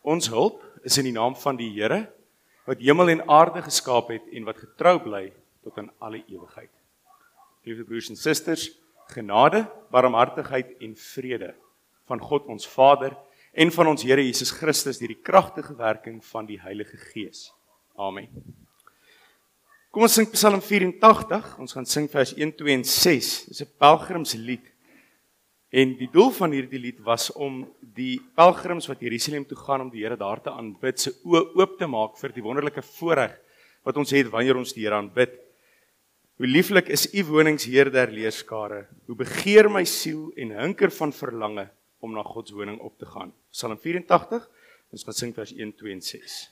Ons hulp is in die naam van die Here, wat hemel en aarde geskaap het en wat getrou bly tot in alle ewigheid. Lieve broers en susters, genade, barmhartigheid en vrede van God ons Vader en van ons Here Jesus Christus deur die kragtige werking van die Heilige Gees. Amen. Kom ons sing Psalm 84, ons gaan sing vers 1, 2 en 6. Dit is 'n pelgrimslied. En die doel van hierdie lied was om die pelgrims wat Jerusalem toe gaan om die Here daar te aanbid, se oë oop te maak vir die wonderlike voorreg wat ons het wanneer ons die Here aanbid. Hoe lieflik is u wonings, Heer der leerskare. Hoe begeer my siel en hinker van verlange om na God se woning op te gaan. Psalm 84, ons gaan sing vers 1, 2 en 6.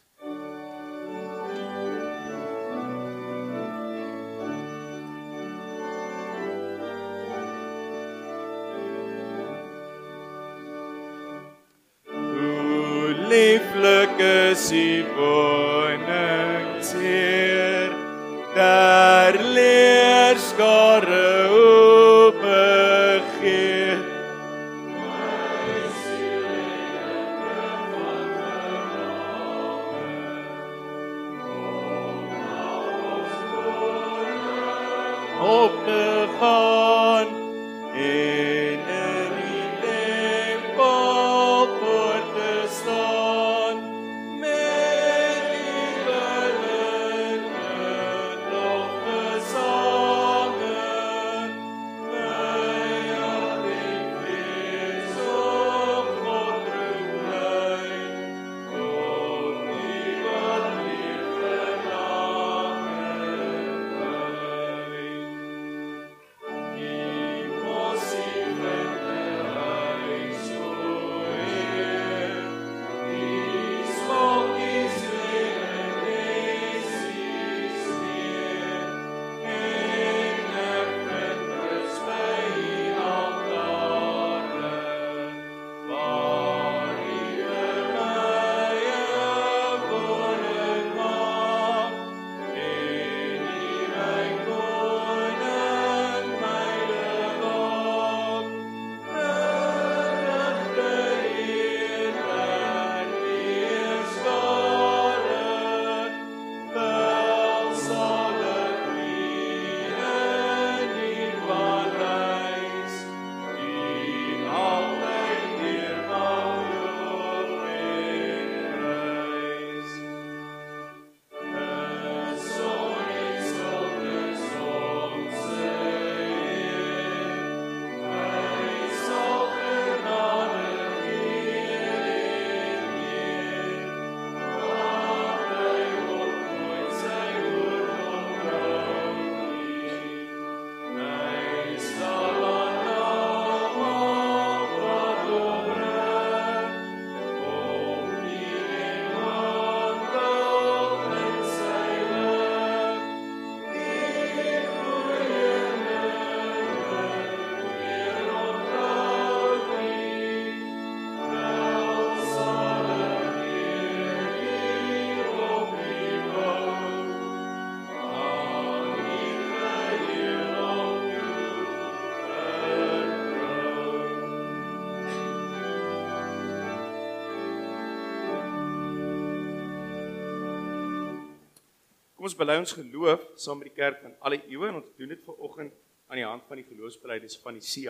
Lieflik is u wonings, Heer, der leerskare o begeer. My siel en hinker van verlange om na ons woning op te gaan en in die tempel voor te staan met die billike lofgesange. My hart en vlees op God roep bly, om die wat lief verlange bly. Keep ons in verhuis, o Heer, die smokkies leren nesies neer, en ek vind rus by die altare, waar u vir my 'n woning maak, en u my koning, my lewaak. Regte Heer der leerskare, welsalig wie in die paleis, die altyd deur mag loof en prys. Son en stilte sonse Heer, hy sal genade gee en meer, want hy wil nooit sy woord onttrou nie. Hy sal aan almal wat opreg, om nie en wandel in sy weg. Die goeie Heer onthou nie, welsalig Heer die op die bou, aan die geheel om toe Kom ons bely ons geloof saam met die kerk van alle eeue en ons doen dit vanoggend aan die hand van die geloofsbelijdenis van Nicea.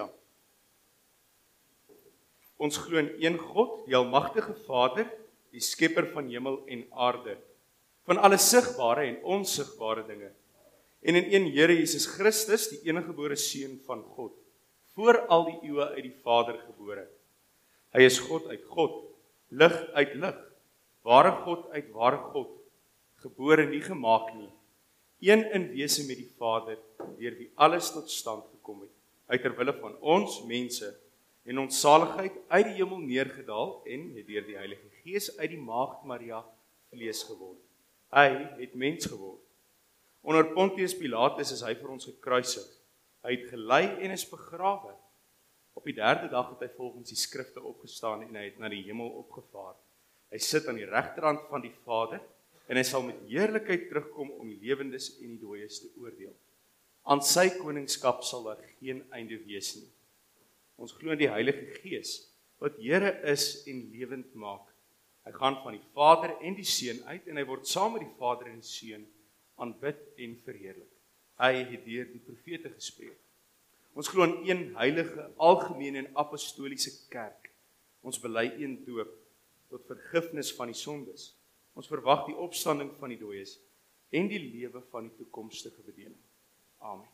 Ons glo in een God, die almagtige Vader, die skepper van hemel en aarde, van alle sigbare en onsigbare dinge, en in een Here Jesus Christus, die eniggebore Seun van God, voor al die eeue uit die Vader gebore. Hy is God uit God, lig uit lig, ware God uit ware God, gebore nie gemaak nie, een in wese met die Vader, deur wie alles tot stand gekom het, uit ter wille van ons mense, en ons saligheid uit die hemel neergedaal en het deur die Heilige Gees uit die maagd Maria vlees geword. Hy het mens geword. Onder Pontius Pilatus is hy vir ons gekruisig. Hy het gelei en is begrawe. Op die 3de dag het hy volgens die skrifte opgestaan en hy het na die hemel opgevaar. Hy sit aan die regterhand van die Vader en hy sal met heerlikheid terugkom om die lewendes en die dooies te oordeel. Aan sy koningskap sal daar geen einde wees nie. Ons glo in die Heilige Gees, wat Here is en lewend maak. Hy gaan van die Vader en die Seun uit en hy word saam met die Vader en die Seun aanbid en verheerlik. Hy het deur die profete gespreek. Ons glo in een heilige, algemene en apostoliese kerk. Ons bely een doop tot vergifnis van die sondes. Ons verwag die opstanding van die dooies en die lewe van die toekomstige bedeling. Amen.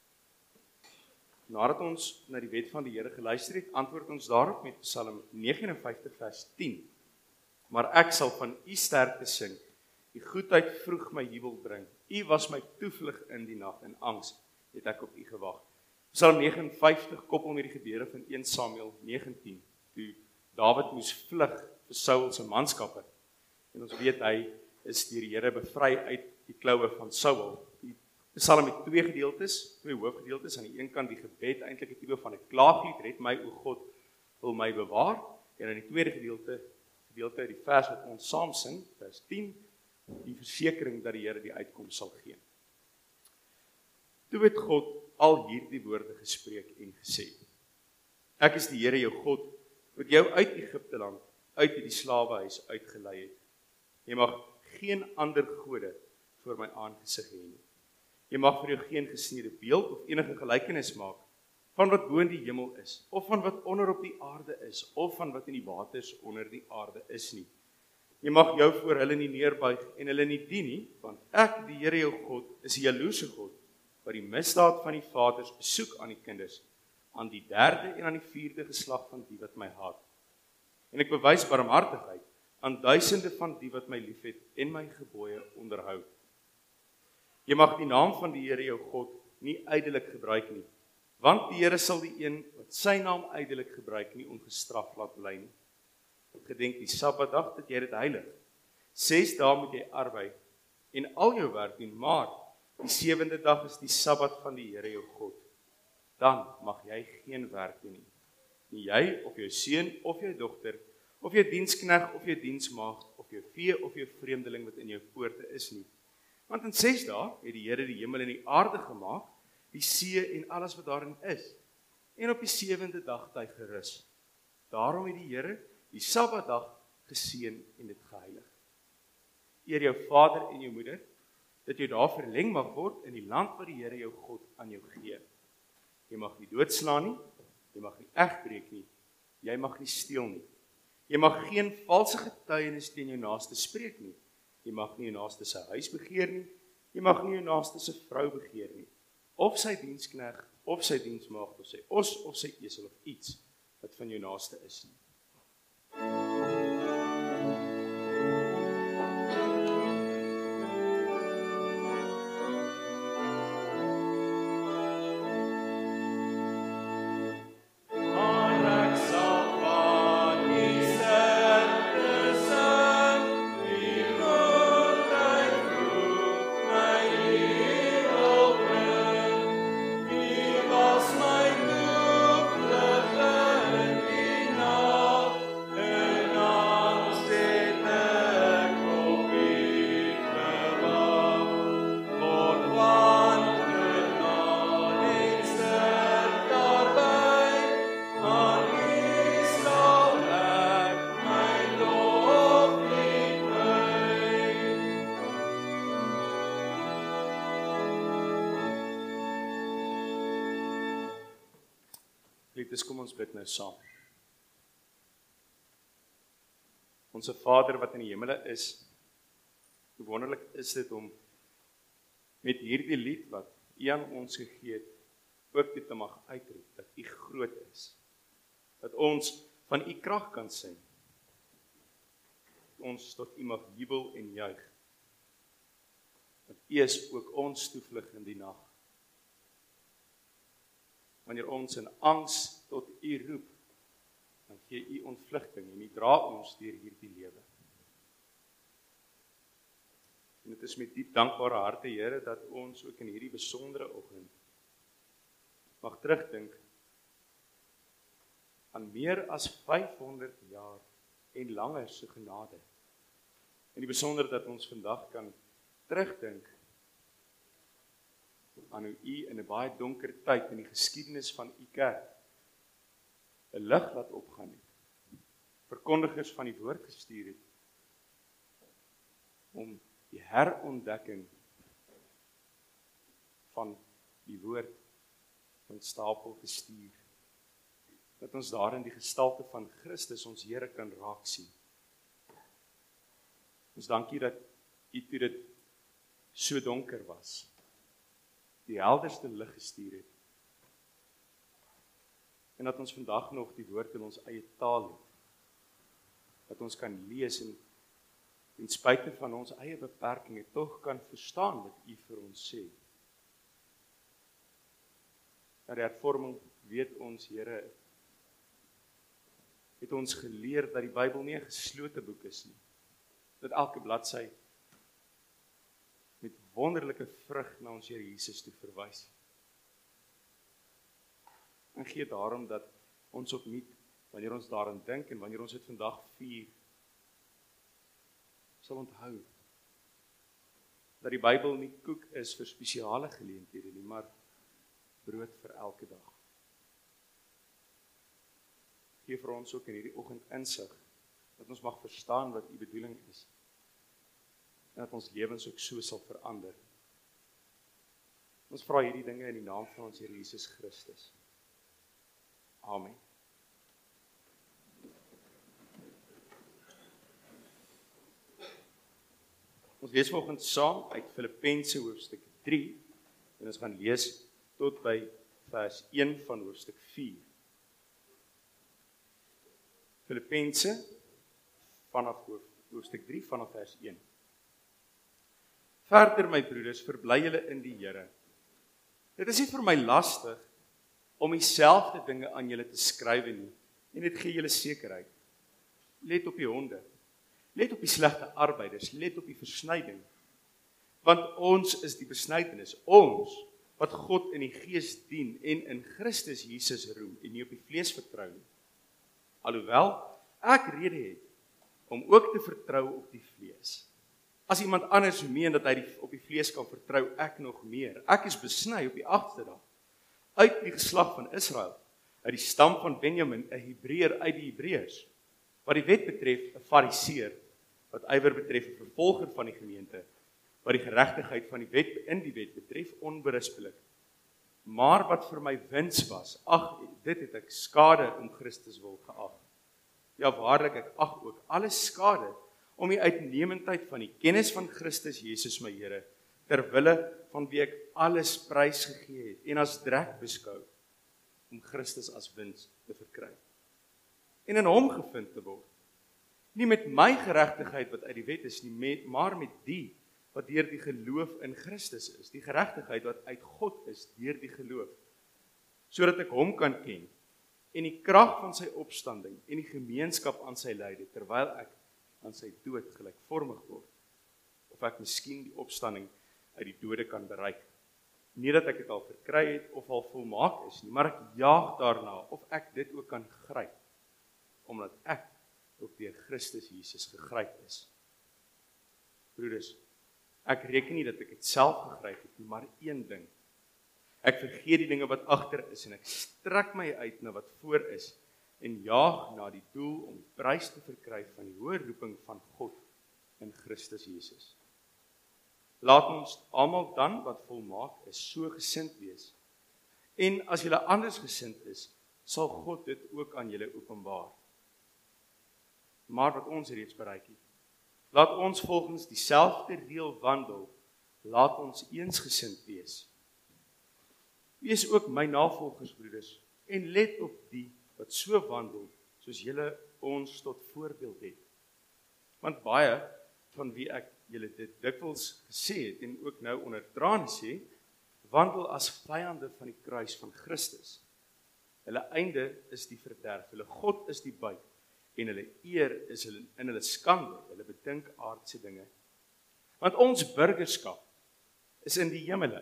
Nadat ons na die wet van die Here geluister het, antwoord ons daarop met Psalm 59 vers 10. Maar ek sal van u sterkte sing, die goedheid vroeg my jubel bring. U was my toevlug in die nag, in angs het ek op u gewag. Psalm 59 koppel met die gebeure van 1 Samuel 19, toe Dawid moes vlug vir Saul se manskappe. En ons weet hy is deur die Here bevry uit die kloue van Saul. Die Psalm het twee gedeeltes, twee hoofgedeeltes. Aan die een kant die gebed, eintlik 'n tipe van 'n klaaglied, red my o God, wil my bewaar. En in die tweede gedeelte uit die vers wat ons saam sing, vers 10, die versekering dat die Here die uitkoms sal gee. Toe het God al hierdie woorde gespreek en gesê: Ek is die Here jou God, wat jou uit Egipte land, uit die slawehuis uitgelei het. Jy mag geen ander gode voor my aangesig hê nie. Jy mag vir jou geen gesneede beeld of enige gelykenis maak van wat bo in die hemel is, of van wat onder op die aarde is, of van wat in die waters onder die aarde is nie. Jy mag jou voor hulle nie neerbuig en hulle nie dien nie, want ek, die Here jou God, is 'n jaloerse God, wat die misdaad van die vaders besoek aan die kinders, aan die 3de en aan die 4de geslag van die wat my haat. En ek bewys barmhartigheid aan duisende van die wat my liefhet en my gebooie onderhou. Jy mag die naam van die Here jou God nie ydelik gebruik nie, want die Here sal die een wat sy naam ydelik gebruik nie ongestraf laat bly nie. Gedenk die Sabbatdag dat jy dit heilig. 6 dae moet jy arbei en al jou werk doen, maar die 7de dag is die Sabbat van die Here jou God. Dan mag jy geen werk doen nie. Nie jy of jou seun of jou dogter, of jou dienskneg of jou diensmaagd, of jou vee of jou vreemdeling wat in jou poorte is nie. Want in 6 dae het die Here die hemel en die aarde gemaak, die see en alles wat daarin is. En op die 7de dag het hy gerus. Daarom het die Here die Sabbatdag geseën en dit geheilig. Eer jou vader en jou moeder, dat jy daar verleng mag word in die land wat die Here jou God aan jou gee. Jy mag nie doodslaan nie, jy mag nie egbreek nie, jy mag nie steel nie. Jy mag geen valse getuienis teen jou naaste spreek nie. Jy mag nie jou naaste se huis begeer nie, jy mag nie jou naaste se vrou begeer nie, of sy dienskneg, of sy diensmaagd, of sy os, of sy esel, of iets wat van jou naaste is nie. Geliefdes, kom ons bid nou saam. Onse Vader wat in die hemele is, hoe wonderlik is dit om met hierdie lied wat U aan ons gegee het, ook dit te mag uitroep, dat U groot is. Dat ons van U krag kan sing. Dat ons tot U mag jubel en juig. Want U is ook ons toevlug in die nag. Wanneer ons in angs tot U roep, dan gee U ontvlugting en U dra ons deur hierdie lewe. En dit is met diep dankbare harte, Here, dat ons ook in hierdie besondere oggend mag terugdink aan meer as 500 jaar en langer se genade. En die besonder dat ons vandag kan terugdink aan hoe U in 'n baie donker tyd in die geskiedenis van U kerk 'n lig laat opgaan het. Verkondigers van die woord gestuur het om die herontdekking van die woord van stapel te stuur. Dat ons daarin die gestalte van Christus, ons Here, kan raak sien. Ons dankie dat U toe dit so donker was, die helderste lig gestuur het. En dat ons vandag nog die woord in ons eie taal het. Dat ons kan lees en ten spyte van ons eie beperkings tog kan verstaan wat U vir ons sê. Na die hervorming weet ons, Here, het ons geleer dat die Bybel nie 'n geslote boek is nie. Dat elke bladsy met wonderlike vrug na ons Here Jesus toe verwys. En gee daarom dat ons opnuut, wanneer ons daaraan dink en wanneer ons dit vandag vier, sal onthou dat die Bybel nie koek is vir spesiale geleenthede nie, maar brood vir elke dag. Gee vir ons ook in hierdie oggend insig, dat ons mag verstaan wat U bedoeling is, en dat ons lewens ook so sal verander. Ons vra hierdie dinge in die naam van ons Here Jesus Christus. Amen. Ons lees vanoggend saam uit Filippense hoofstuk 3, en ons gaan lees tot by vers 1 van hoofstuk 4. Filippense vanaf hoofstuk 3 vanaf vers 1. Verder, my broeders, verbly julle in die Here. Dit is nie vir my lastig om dieselfde dinge aan julle te skrywe nie, en dit gee julle sekerheid. Let op die honde, let op die slegte arbeiders, let op die versnyding, want ons is die besnydenis, ons wat God in die Gees dien en in Christus Jesus roem en nie op die vlees vertrou nie. Alhoewel ek rede het om ook te vertrou op die vlees. As iemand anders meen dat hy op die vlees kan vertrou, ek nog meer. Ek is besny op die 8de dag, uit die geslag van Israel, uit die stam van Benjamin, 'n Hebreër uit die Hebreërs, wat die wet betref, 'n Fariseer, wat ywer betref 'n vervolger van die gemeente, wat die geregtigheid van die wet in die wet betref, onberispelik. Maar wat vir my wins was, dit het ek skade om Christus wil geag. Ja, waarlik, ek ag ook alles skade om die uitnemendheid van die kennis van Christus Jesus my Here, ter wille van wie ek alles prys gegee het en as drek beskou, om Christus as wins te verkry. En in hom gevind te word. Nie met my geregtigheid wat uit die wet is nie, maar met die wat deur die geloof in Christus is, die geregtigheid wat uit God is deur die geloof, sodat ek hom kan ken en die krag van sy opstanding en die gemeenskap aan sy lyde, terwyl ek aan sy dood gelykvormig word, of ek miskien die opstanding uit die dode kan bereik. Nie dat ek dit al verkry het of al volmaak is nie, maar ek jaag daarna of ek dit ook kan gryp, omdat ek ook deur Christus Jesus gegryp is. Broeders, ek reken nie dat ek dit self gegryp het nie, maar een ding. Ek vergeet die dinge wat agter is en ek strek my uit na wat voor is en jaag na die doel om die prys te verkry van die hoë roeping van God in Christus Jesus. Laat ons almal dan wat volmaak is, so gesind wees. En as julle anders gesind is, sal God dit ook aan julle openbaar. Maar wat ons reeds bereik het, laat ons volgens dieselfde reël wandel, laat ons eensgesind wees. Wees ook my navolgers, broeders, en let op die wat so wandel, soos julle ons tot voorbeeld het. Want baie van wie ek julle dit dikwels gesê het, en ook nou onder trane sê, wandel as vyande van die kruis van Christus. Hulle einde is die verderf, hulle God is die buit, en hulle eer is in hulle skande, hulle bedink aardse dinge. Want ons burgerskap is in die hemele,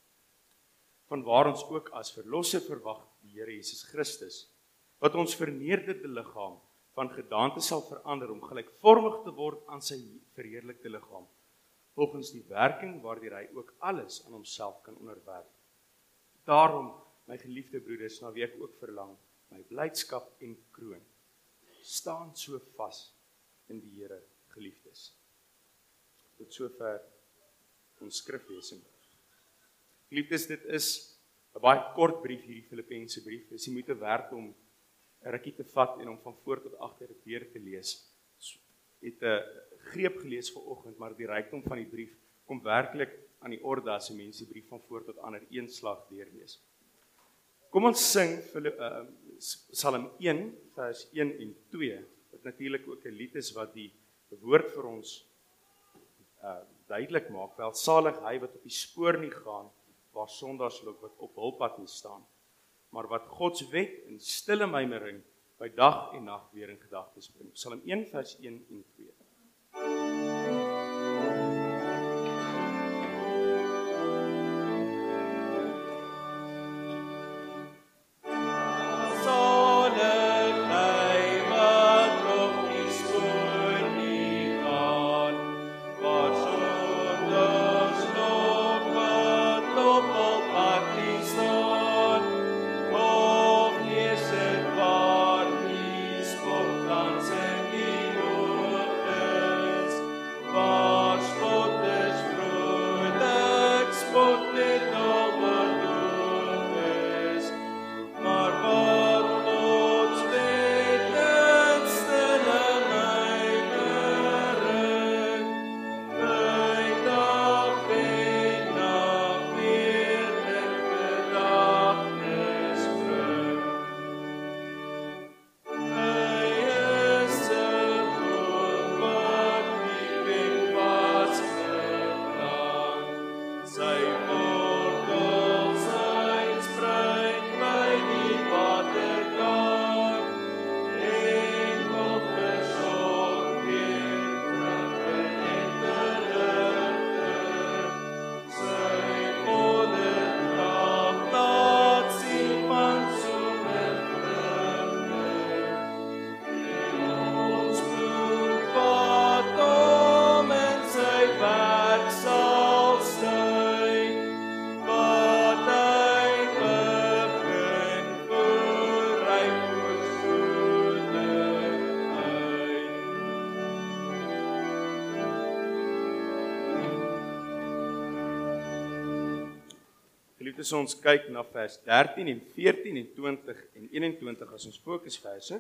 vanwaar ons ook as verlosser verwag die Here Jesus Christus, wat ons verneerderde liggaam van gedaante sal verander om gelykvormig te word aan sy verheerlikte liggaam, volgens die werking waardeur hy ook alles aan homself kan onderwerp. Daarom, my geliefde broeders, na wie ek ook verlang, my blydskap en kroon, staan so vas in die Here, geliefdes. Tot sover ons skriflesing. Geliefdes, dit is 'n baie kort brief hierdie Filippense brief. Dis nie moeite werd om 'n rukkie te vat en om van voor tot agter dit weer te lees. Het 'n greep gelees vanoggend, maar die rykdom van die brief kom werklik aan die orde as 'n mens die brief van voor tot ander een slag deurlees. Kom ons sing Psalm 1 vers 1 en 2, wat natuurlik ook 'n lied is wat die woord vir ons duidelik maak. Welsalig hy wat op die spoor nie gaan, waar sondaars loop wat op hul pad nie staan, maar wat Gods wet in stille mymering by dag en nag weer in gedagtes bring. Psalm 1 vers 1 en 2. As ons kyk na vers 13 en 14 en 20 en 21 as ons fokusverse.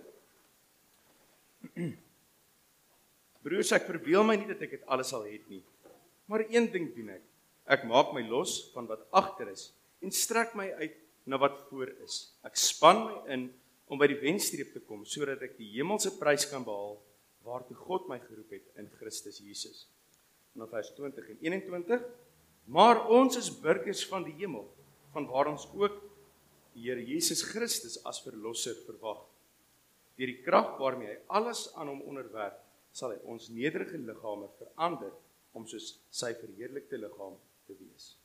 Broers, ek verbeel my nie dat ek dit alles al het nie, maar een ding doen ek. Ek maak my los van wat agter is en strek my uit na wat voor is. Ek span my in om by die wenstreep te kom, sodat ek die hemelse prys kan behaal, waartoe God my geroep het in Christus Jesus. En dan vers 20 en 21, maar ons is burgers van die hemel, van waar ons ook die Here Jesus Christus as verlosser verwag. Deur die krag waarmee hy alles aan hom onderwerp, sal hy ons nederige liggame verander om soos sy verheerlikte liggaam te wees.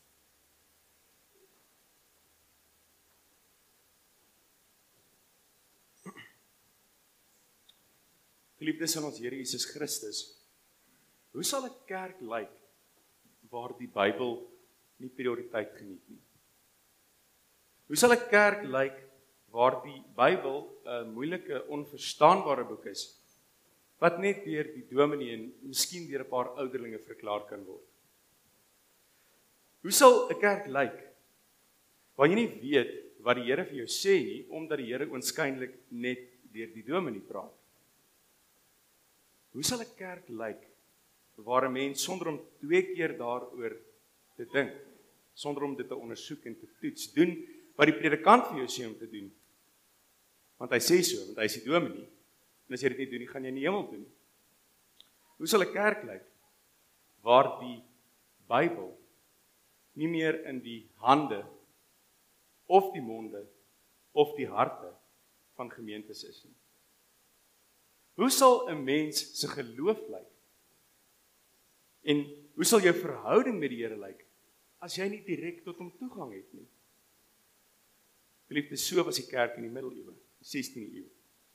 Geliefdes in ons Here Jesus Christus, hoe sal 'n kerk lyk waar die Bybel nie prioriteit geniet nie? Hoe sal 'n kerk lyk waar die Bybel 'n moeilike, onverstaanbare boek is, wat net deur die dominee en miskien deur 'n paar ouderlinge verklaar kan word? Hoe sal 'n kerk lyk waar jy nie weet wat die Here vir jou sê nie, omdat die Here oënskynlik net deur die dominee praat? Hoe sal 'n kerk lyk waar 'n mens sonder om 2 keer daaroor te dink, sonder om dit te ondersoek en te toets, doen wat die predikant vir jou sê om te doen? Want hy sê so, want hy is die dominee. En as jy dit nie doen nie, gaan jy nie hemel toe nie. Hoe sal 'n kerk lyk waar die Bybel nie meer in die hande of die monde of die harte van gemeentes is nie? Hoe sal 'n mens se geloof lyk? En hoe sal jou verhouding met die Here lyk as jy nie direk tot hom toegang het nie? Geliefdes, so was die kerk in die middeleeue, die 16de eeu.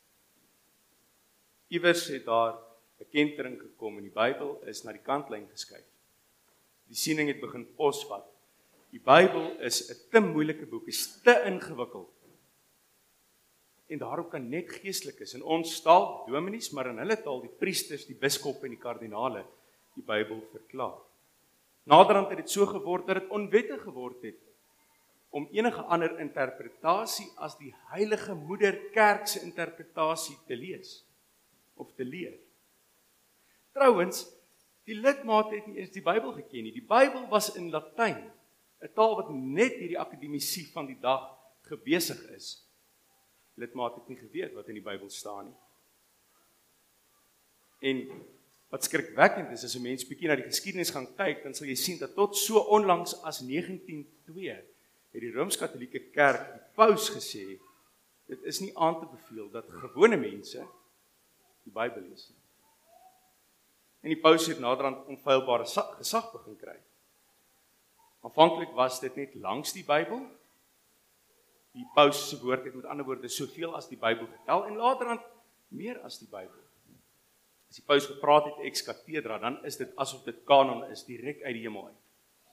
Iewers het daar 'n kentering gekom en die Bybel is na die kantlyn geskuif. Die siening het begin posvat. Die Bybel is 'n te moeilike boek, is te ingewikkeld. En daarom kan net geestelikes in ons taal, dominees, maar in hulle taal die priesters, die biskoppe en die kardinale die Bybel verklaar. Naderhand het dit so geword dat dit onwettig geword het om enige ander interpretasie as die Heilige Moeder Kerk se interpretasie te lees of te leer. Trouwens, die lidmate het nie eens die Bybel geken nie. Die Bybel was in Latyn, 'n taal wat net hierdie akademisie van die dag gebesig is. Lidmate het nie geweet wat in die Bybel staan nie. En wat skrikwekkend is, as 'n mens bietjie na die geskiedenis gaan kyk, dan sal jy sien dat tot so onlangs as 1902 het die Rooms-Katolieke Kerk, die paus gesê, dit is nie aan te beveel dat gewone mense die Bybel lees nie. En die paus het naderhand onfeilbare gesag begin kry. Aanvanklik was dit net langs die Bybel. Die paus se woord het met ander woorde soveel as die Bybel getel en laterand meer as die Bybel. As die paus gepraat het ex cathedra, dan is dit asof dit kanon is, direk uit die hemel uit.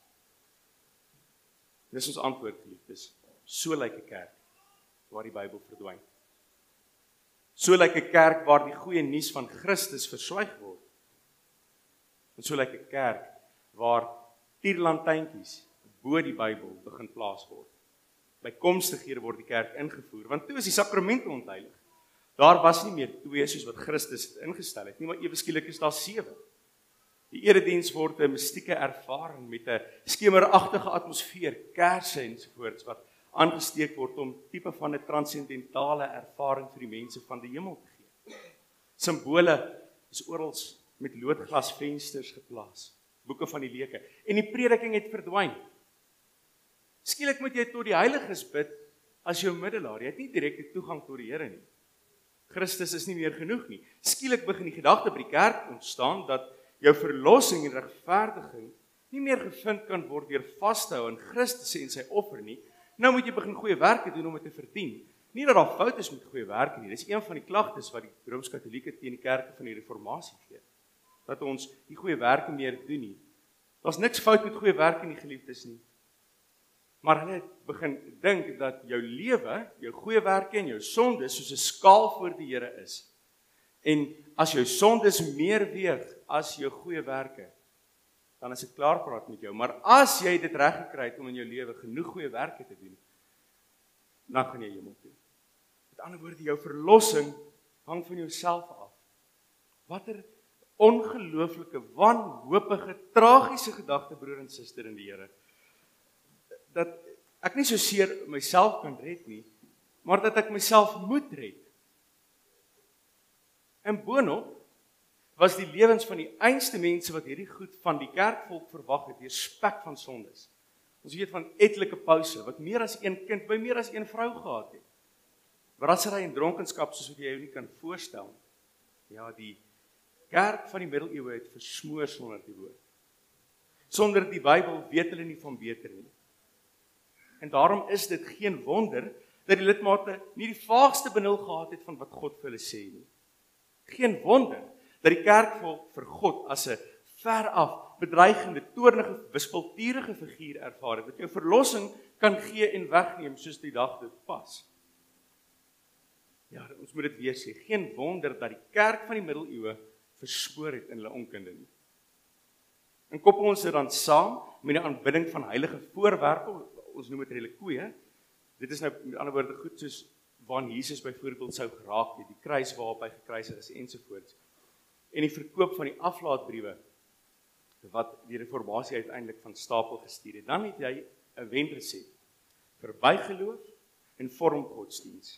Dis ons antwoord, geliefdes. So lyk 'n kerk waar die Bybel verdwyn. So lyk 'n kerk waar die goeie nuus van Christus verswyg word. En so lyk 'n kerk waar tierlantuintjies bo die Bybel begin plaas word. Bykomstighede word die kerk ingevoer, want toe is die sakramente ontheilig. Daar was nie meer 2 soos wat Christus het ingestel het nie, maar ewe skielik is daar 7. Die erediens word 'n mystieke ervaring met 'n skemeragtige atmosfeer, kersse ensovoorts wat aangesteek word om tipe van 'n transcendentale ervaring vir die mense van die hemel te gee. Simbole is oral met loodglasvensters geplaas, boeke van die leuke, en die prediking het verdwyn. Skielik moet jy tot die heiliges bid as jou middelaar. Jy het nie direkte toegang tot die Here nie. Christus is nie meer genoeg nie. Skielik begin die gedagte by die kerk ontstaan dat jou verlossing en regverdiging nie meer gevind kan word deur vas te hou aan Christus en sy offer nie. Nou moet jy begin goeie werke doen om dit te verdien. Nie dat daar fout is met goeie werke nie. Dis een van die klagtes wat die Rooms-Katolieke teen die kerke van die Reformatie gee. Dat ons nie goeie werke meer doen nie. Daar's niks fout met goeie werke nie, geliefdes nie. Maar hulle het begin dink dat jou lewe, jou goeie werke en jou sondes soos 'n skaal voor die Here is. En as jou sondes meer weeg as jou goeie werke, dan is dit klaarpraat met jou. Maar as jy dit reg gekry het om in jou lewe genoeg goeie werke te doen, dan gaan jy hemel toe. Met ander woorde, jou verlossing hang van jouself af. Watter ongelooflike, wanhopige, tragiese gedagte, broer en suster in die Here, dat ek nie so seer myself kan red nie, maar dat ek myself moet red. En boonop was die lewens van die einste mense wat hierdie goed van die kerkvolk verwag het, deur spek van sondes. Ons weet van etlike pouse, wat meer as een kind by meer as een vrou gehad het. Brassery en dronkenskap, soos wat jy jou nie kan voorstel. Ja, die kerk van die middeleeue het versmoor sonder die woord. Sonder die Bybel weet hulle nie van beter nie. En daarom is dit geen wonder dat die lidmate nie die vaagste benul gehad het van wat God vir hulle sê nie. Geen wonder dat die kerkvolk vir God as 'n veraf bedreigende, toornige, wispelturige figuur ervaar het, wat jou verlossing kan gee en wegneem soos die dag dit pas. Ja, ons moet dit weer sê, geen wonder dat die kerk van die middeleeue verspoor het in hulle onkunde nie. En koppel ons dit dan saam met die aanbidding van heilige voorwerpe, ons noem dit relikwie. Dit is nou met ander woorde goed soos waarin Jesus byvoorbeeld sou geraak het, die kruis waarop hy gekruisig is ensovoorts. En die verkoop van die aflaatbriewe wat die Reformatie uiteindelik van stapel gestuur het. Dan het jy 'n wenresep vir bygeloof en vormgodsdiens.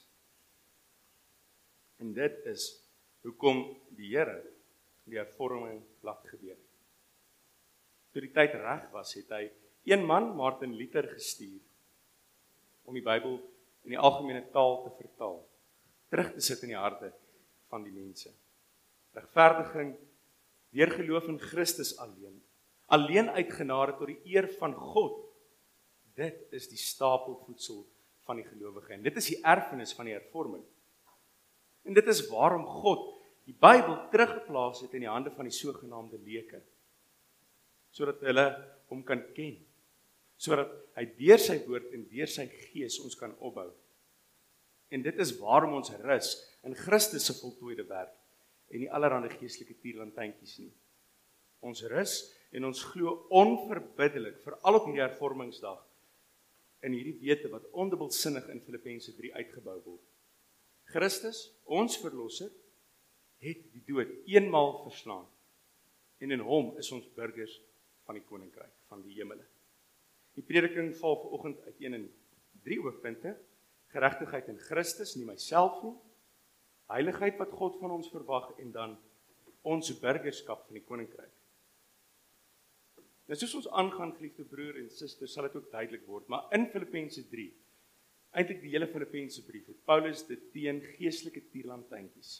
En dit is hoekom die Here die hervorming laat gebeur. Toe die tyd reg was, het hy een man, Martin Luther, gestuur om die Bybel in die algemene taal te vertaal, terug te sit in die harte van die mense. Regverdiging deur geloof in Christus alleen uit genade tot die eer van God. Dit is die stapelvoedsel van die gelowige en dit is die erfenis van die hervorming. En dit is waarom God die Bybel teruggeplaas het in die hande van die sogenaamde leuke, sodat hulle hom kan ken, sodat hy deur sy woord en deur sy gees ons kan opbou. En dit is waarom ons rus in Christus se voltooide werk en nie allerhande geestelike tierlantuintjies nie. Ons rus en ons glo onverbiddelik, veral op hierdie hervormingsdag, in hierdie wete wat ondubbelsinnig in Filippense 3 uitgebou word. Christus, ons verlosser, het die dood eenmaal verslaan. En in hom is ons burgers van die koninkryk, van die hemele. Die prediking val vanoggend uiteen in 3 hoofpunte: geregtigheid in Christus, nie myself nie, heiligheid wat God van ons verwag, en dan ons burgerskap van die koninkryk. Nou soos ons aangaan, geliefde broer en suster, sal dit ook duidelik word, maar in Filippense 3, eintlik die hele Filippense brief, het Paulus dit teen geestelike tierlantynkies.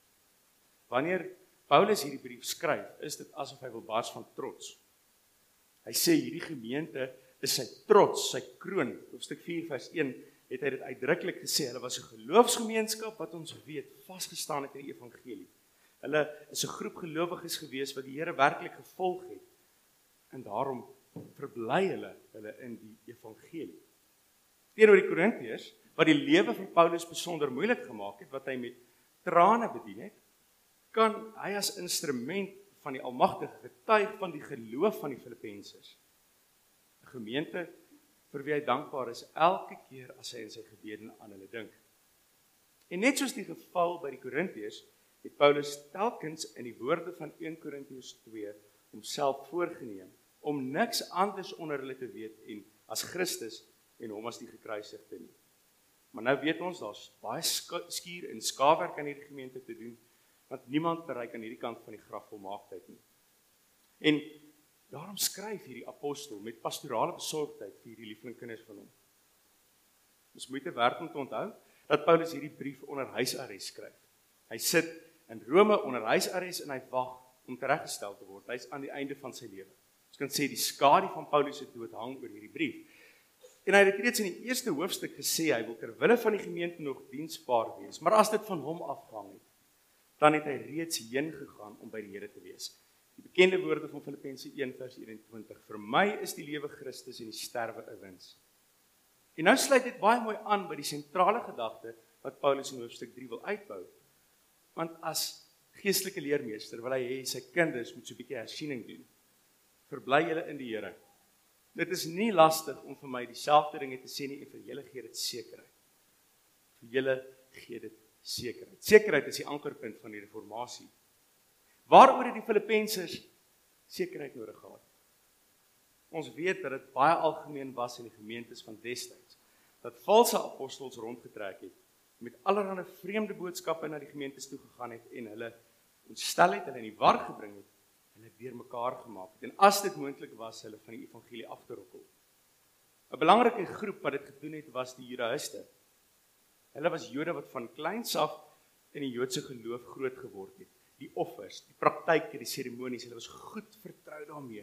Wanneer Paulus hierdie brief skryf, is dit asof hy wil bars van trots. Hy sê hierdie gemeente is sy trots, sy kroon. Hoofstuk 4 vers 1 het hy dit uitdruklik gesê, hulle was 'n geloofsgemeenskap wat ons weet vasgestaan het in die evangelie. Hulle is 'n groep gelowiges gewees wat die Here werklik gevolg het, en daarom verbly hulle in die evangelie. Teenoor die Korintiërs, wat die lewe van Paulus besonder moeilik gemaak het, wat hy met trane bedien het, kan hy as instrument van die Almagtige getuig van die geloof van die Filippensers. 'n Gemeente vir wie hy dankbaar is elke keer as hy in sy gebede aan hulle dink. En net soos die geval by die Korintiërs, het Paulus telkens in die woorde van 1 Korintiërs 2 homself voorgeneem om niks anders onder hulle te weet en as Christus en hom as die gekruisigde nie. Maar nou weet ons, daar's baie skuur en skaafwerk aan hierdie gemeente te doen, want niemand bereik aan hierdie kant van die graf volmaaktheid nie. En daarom skryf hierdie apostel met pastorale besorgdheid vir hierdie lievelingkinders van hom. Dis moeite werd om te onthou dat Paulus hierdie brief onder huisarrest skryf. Hy sit in Rome onder huisarrest en hy wag om tereggestel te word. Hy's aan die einde van sy lewe. Ons kan sê die skadu van Paulus se dood hang oor hierdie brief. En hy het reeds in die eerste hoofstuk gesê hy wil ter wille van die gemeente nog diensbaar wees. Maar as dit van hom afhang het, dan het hy reeds heen gegaan om by die Here te wees. Die bekende woorde van Filippense 1 vers 21, vir my is die lewe Christus en die sterwe 'n wins. En nou sluit dit baie mooi aan by die sentrale gedagte wat Paulus in hoofstuk 3 wil uitbou. Want as geestelike leermeester wil hy hê sy kinders moet so 'n bietjie hersiening doen. Verbly julle in die Here. Dit is nie lastig om vir my dieselfde dinge te sê nie, en vir julle gee dit sekerheid. Vir julle gee dit sekerheid. Sekerheid is die ankerpunt van die reformatie. Waaroor het die Filippensers sekerheid nodig gehad? Ons weet dat dit baie algemeen was in die gemeentes van destyds, dat valse apostels rondgetrek het, met allerlei vreemde boodskappe na die gemeentes toe gegaan het, en hulle ontstel het, hulle in die war gebring het, hulle deurmekaar gemaak het, en as dit moontlik was, hulle van die evangelie af te rokkel. 'n belangrike groep wat dit gedoen het, was die Judaïste. Hulle was Jode wat van kleins af in die Joodse geloof groot geword het. Die offers, die praktyke, die seremonies, hulle was goed vertrou daarmee.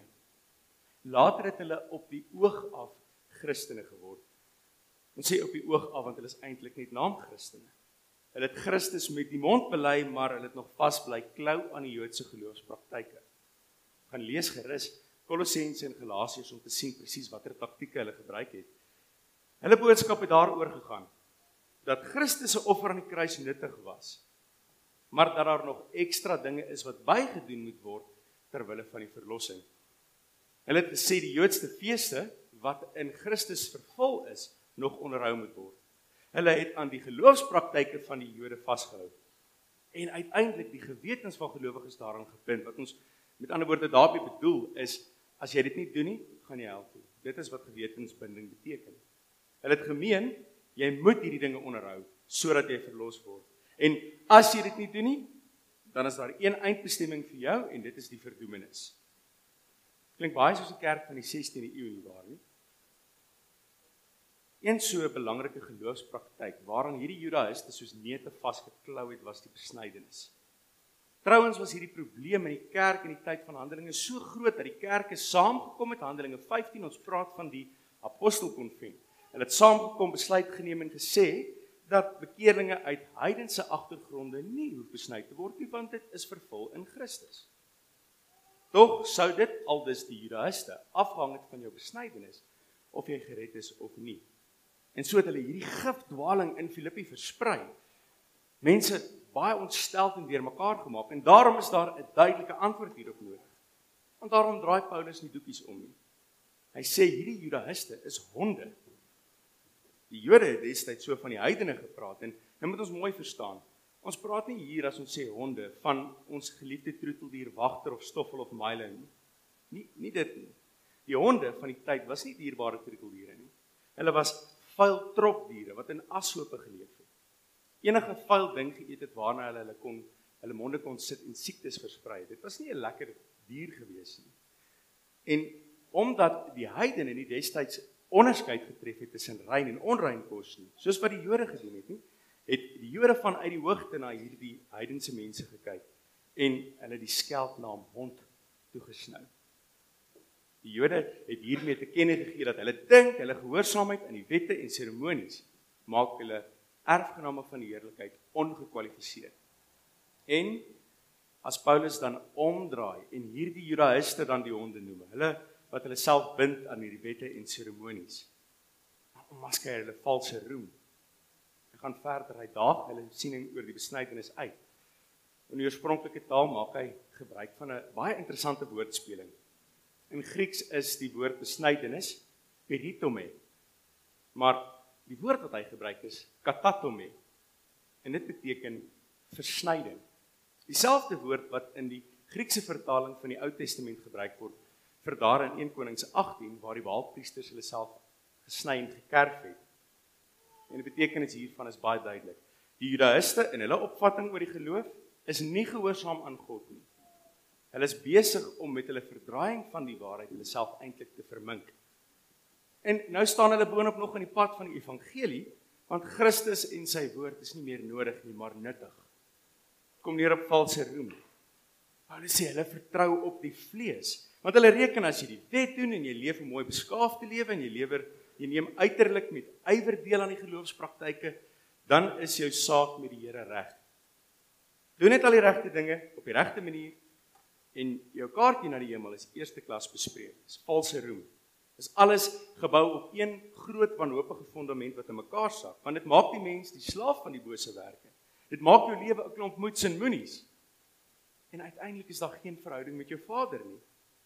Later het hulle op die oog af Christene geword. Ons sê op die oog af, want hulle is eintlik net naam-Christene. Hulle het Christus met die mond bely, maar hulle het nog vasbly klou aan die Joodse geloofspraktyke. Gaan lees gerus Kolossense en Galasiërs om te sien presies watter taktieke hulle gebruik het. Hulle boodskap het daaroor gegaan dat Christus se offer aan die kruis nuttig was, maar dat daar nog ekstra dinge is wat bygedoen moet word ter wille van die verlossing. Hulle het gesê die Joodse feeste wat in Christus vervul is, nog onderhou moet word. Hulle het aan die geloofspraktyke van die Jode vasgehou. En uiteindelik die gewetens van gelowiges daaraan gebind. Wat ons met ander woorde daarmee bedoel is, as jy dit nie doen nie, gaan jy hel toe. Dit is wat gewetensbinding beteken. Hulle het gemeen, jy moet hierdie dinge onderhou, sodat jy verlos word. En as jy dit nie doen nie, dan is daar een eindbestemming vir jou, en dit is die verdoemenis. Klink baie soos die kerk van die 16de eeu nie waar nie. Een so belangrike geloofspraktyk, waaraan hierdie Judaïste soos neute vasgeklou het, was die besnydenis. Trouwens was hierdie probleem in die kerk in die tyd van Handelinge so groot, dat die kerke saamgekom het, Handelinge 15, ons praat van die apostelkonvent. Hulle het saamgekom, besluit geneem en gesê, dat bekeerlinge uit heidense agtergronde nie hoef besny te word nie, want dit is vervul in Christus. Tog sou dit, aldus die Judaïste, afhang het van jou besnydenis, of jy gered is of nie. En so het hulle hierdie gifdwaling in Filippi versprei. Mense baie ontsteld en deurmekaar gemaak, en daarom is daar 'n duidelike antwoord hierop nodig. Want daarom draai Paulus nie doekies om nie. Hy sê hierdie Judaïste is honde. Die Jode het destyds so van die heidene gepraat en nou moet ons mooi verstaan. Ons praat nie hier as ons sê honde van ons geliefde troeteldier Wagter of Stoffel of Milo nie. Nie dit nie. Die honde van die tyd was nie dierbare troeteldiere nie. Hulle was vuil tropdiere wat in ashope geleef het. Enige vuil ding geëet het waarna hulle monde kon sit en siektes versprei. Dit was nie 'n lekker dier gewees nie. En omdat die heidene nie destyds onderskeid getref het tussen rein en onrein kos nie, soos wat die Jode gedoen het nie, het die Jode vanuit die hoogte na hierdie heidense mense gekyk en hulle die skeldnaam hond toegesnou. Die Jode het hiermee te kenne gegee dat hulle dink hulle gehoorsaamheid aan die wette en seremonies maak hulle erfgename van die heerlikheid ongekwalifiseerd. En as Paulus dan omdraai en hierdie Judaïste dan die honde noem, hulle wat hulle self bind aan hierdie wette en seremonies, dan ommasker hulle valse roem. Hy gaan verder, hy daag hulle siening oor die besnydenis uit. In die oorspronklike taal maak hy gebruik van 'n baie interessante woordspeling. In Grieks is die woord besnydenis peritome, maar die woord wat hy gebruik is katatome, en dit beteken versnyding. Dieselfde woord wat in die Griekse vertaling van die Ou Testament gebruik word, vir daar in 1 Konings 18, waar die Baalpriesters hulle self gesny en gekerf het. En die betekenis hiervan is baie duidelik. Die Judaïste in hulle opvatting oor die geloof is nie gehoorsaam aan God nie. Hulle is besig om met hulle verdraaiing van die waarheid hulle self eintlik te vermink. En nou staan hulle boonop nog in die pad van die evangelie, want Christus en sy woord is nie meer nodig nie, maar nuttig. Kom neer op valse roem. Paulus sê hulle vertrou op die vlees, want hulle reken as jy die wet doen en jy leef 'n mooi beskaafde lewe en jy neem uiterlik met ywer deel aan die geloofspraktyke, dan is jou saak met die Here reg. Doen net al die regte dinge op die regte manier en jou kaartjie na die hemel is eerste klas bespreek. Dis valse roem. Dis alles gebou op een groot wanhopige fundament wat in mekaar sak, want dit maak die mens die slaaf van die bose werke. Dit maak jou lewe 'n klomp moeds en moenies. En uiteindelik is daar geen verhouding met jou Vader nie.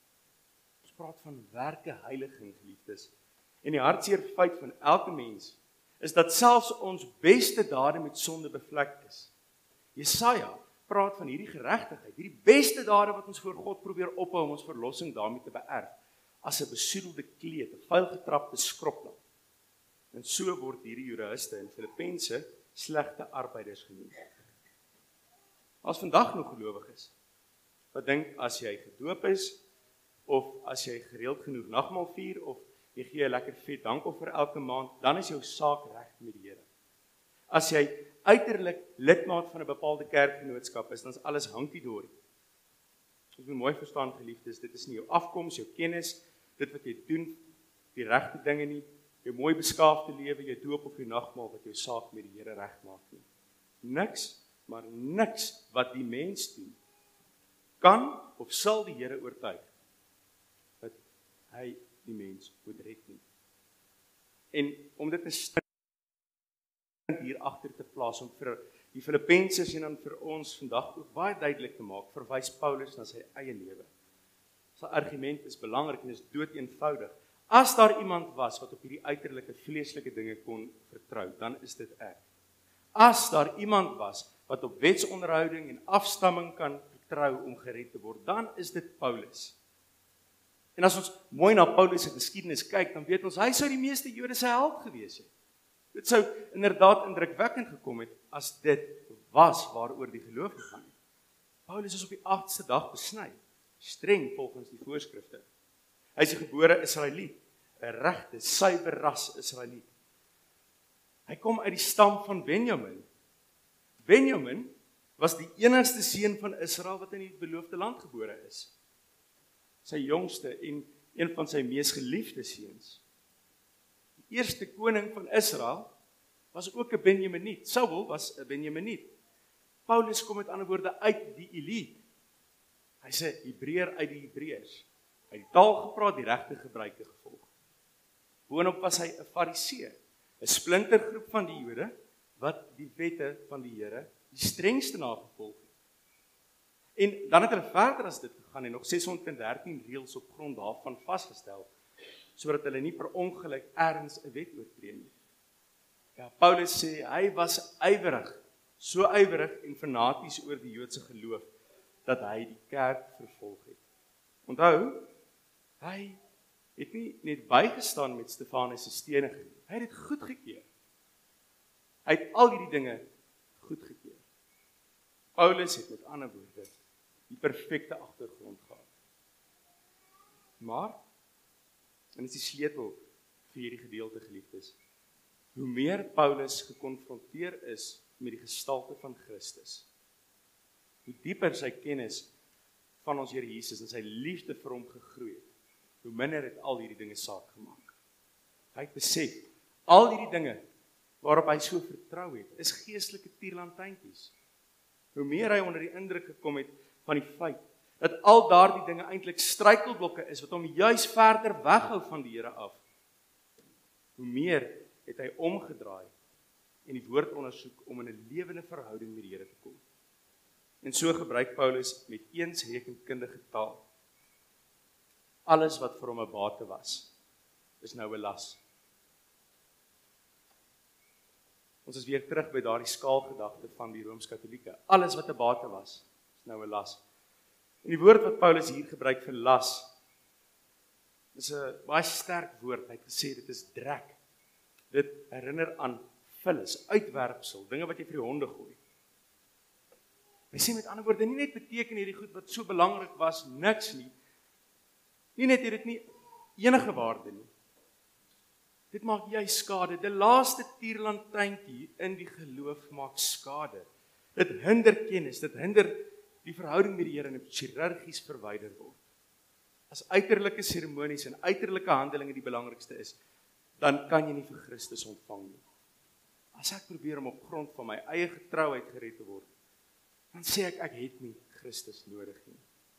Ons praat van werke heiliging, geliefdes. En die hartseer feit van elke mens is dat selfs ons beste dade met sonde bevlek is. Jesaja praat van hierdie geregtigheid, hierdie beste dade wat ons voor God probeer ophou om ons verlossing daarmee te beerf, as 'n besoedelde kleed, 'n vuil getrapte skroplamp. En so word hierdie Judaïste in Filippense slegte arbeiders genoem. As vandag nog gelowiges wat dink as jy gedoop is, of as jy gereeld genoeg nagmaal vier, of jy gee 'n lekker vet dankoffer elke maand, dan is jou saak reg met die Here. As jy uiterlik lidmaat van 'n bepaalde kerkgenootskap is, dan is alles hankie-dorie. Ons moet mooi verstaan, geliefdes, dit is nie jou afkoms, jou kennis, dit wat jy doen, die regte dinge nie, jou mooi beskaafde lewe, jou doop of jou nagmaal wat jou saak met die Here regmaak nie. Niks, maar niks wat die mens doen, kan of sal die Here oortuig dat hy die mens moet red nie. En om dit 'n stand hier agter te plaas om vir die Filippenses en dan vir ons vandag ook baie duidelik te maak, verwys Paulus na sy eie lewe. Sy argument is belangrik en is doeteenvoudig. As daar iemand was wat op hierdie uiterlike vleeslike dinge kon vertrou, dan is dit ek. As daar iemand was wat op wetsonderhouding en afstamming kan vertrou om gered te word, dan is dit Paulus. En as ons mooi na Paulus se geskiedenis kyk, dan weet ons hy sou die meeste Jode se held gewees het. Dit sou inderdaad indrukwekkend gekom het as dit was waaroor die geloof gegaan het. Paulus is op die 8ste dag besny, streng volgens die voorskrifte. Hy is 'n gebore Israeliet, 'n regte, suiwer ras Israeliet. Hy kom uit die stam van Benjamin. Benjamin was die enigste seun van Israel wat in die beloofde land gebore is. Sy jongste en een van sy mees geliefde seuns. Die eerste koning van Israel was ook 'n Benjaminiet. Saul was 'n Benjaminiet. Paulus kom met ander woorde uit die elite. Hy's 'n Hebreër uit die Hebreërs. Hy het die taal gepraat, die regte gebruike gevolg. Boonop was hy 'n Fariseer, 'n splintergroep van die Jode wat die wette van die Here die strengste nagevolg het. En dan het hulle verder as dit gegaan en nog 613 reëls op grond daarvan vasgestel, sodat hulle nie per ongeluk ergens 'n wet oortree nie. Ja, Paulus sê hy was ywerig, so ywerig en fanaties oor die Joodse geloof dat hy die kerk vervolg het. Onthou, hy het nie net bygestaan met Stefanus se steniging nie. Hy het dit goedgekeur. Hy het al hierdie dinge goedgekeur. Paulus het met ander woorde die perfekte agtergrond gehad. Maar, en dit is die sleutel vir hierdie gedeelte, geliefdes, hoe meer Paulus gekonfronteer is met die gestalte van Christus, hoe dieper sy kennis van ons Here Jesus en sy liefde vir hom gegroei het, hoe minder het al hierdie dinge saak gemaak. Hy het besef, al hierdie dinge waarop hy so vertrou het, is geestelike tierlantynkies. Hoe meer hy onder die indruk gekom het van die feit, dat al daardie dinge eintlik struikelblokke is, wat hom juis verder weghou van die Here af, hoe meer het hy omgedraai en die woord ondersoek om in 'n lewende verhouding met die Here te kom. En so gebruik Paulus met eens rekenkundige taal. Alles wat vir hom 'n bate was, is nou 'n las. Ons is weer terug by daardie skaalgedagte van die Rooms-Katolieke. Alles wat 'n bate was, is nou 'n las. En die woord wat Paulus hier gebruik vir las, is 'n baie sterk woord. Hy het gesê dit is drek. Dit herinner aan vullis, uitwerpsel, dinge wat jy vir die honde gooi. Hy sê met ander woorde, nie net beteken hierdie goed wat so belangrik was, niks nie. Nie net het dit nie enige waarde nie. Dit maak jy skade. Die laaste tierlantynkie in die geloof maak skade. Dit hinder kennis, dit hinder die verhouding met die Here en dit chirurgies verwyder word. As uiterlike seremonies en uiterlike handelinge die belangrikste is, dan kan jy nie vir Christus ontvang nie. As ek probeer om op grond van my eie getrouheid gered te word, dan sê ek het nie Christus nodig nie.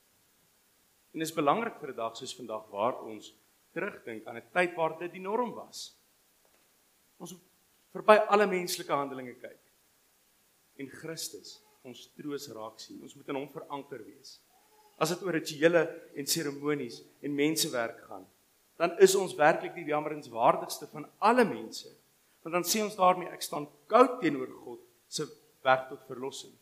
En dit is belangrik vir 'n dag soos vandag waar ons terugdink aan 'n tyd waar dit die norm was. Ons moet verby alle menslike handelinge kyk en Christus ons troos raak sien. Ons moet in hom veranker wees. As dit oor rituele en seremonies en mensewerk gaan, dan is ons werklik die jammerenswaardigste van alle mense. Want dan sê ons daarmee, ek staan koud teenoor God se weg tot verlossing.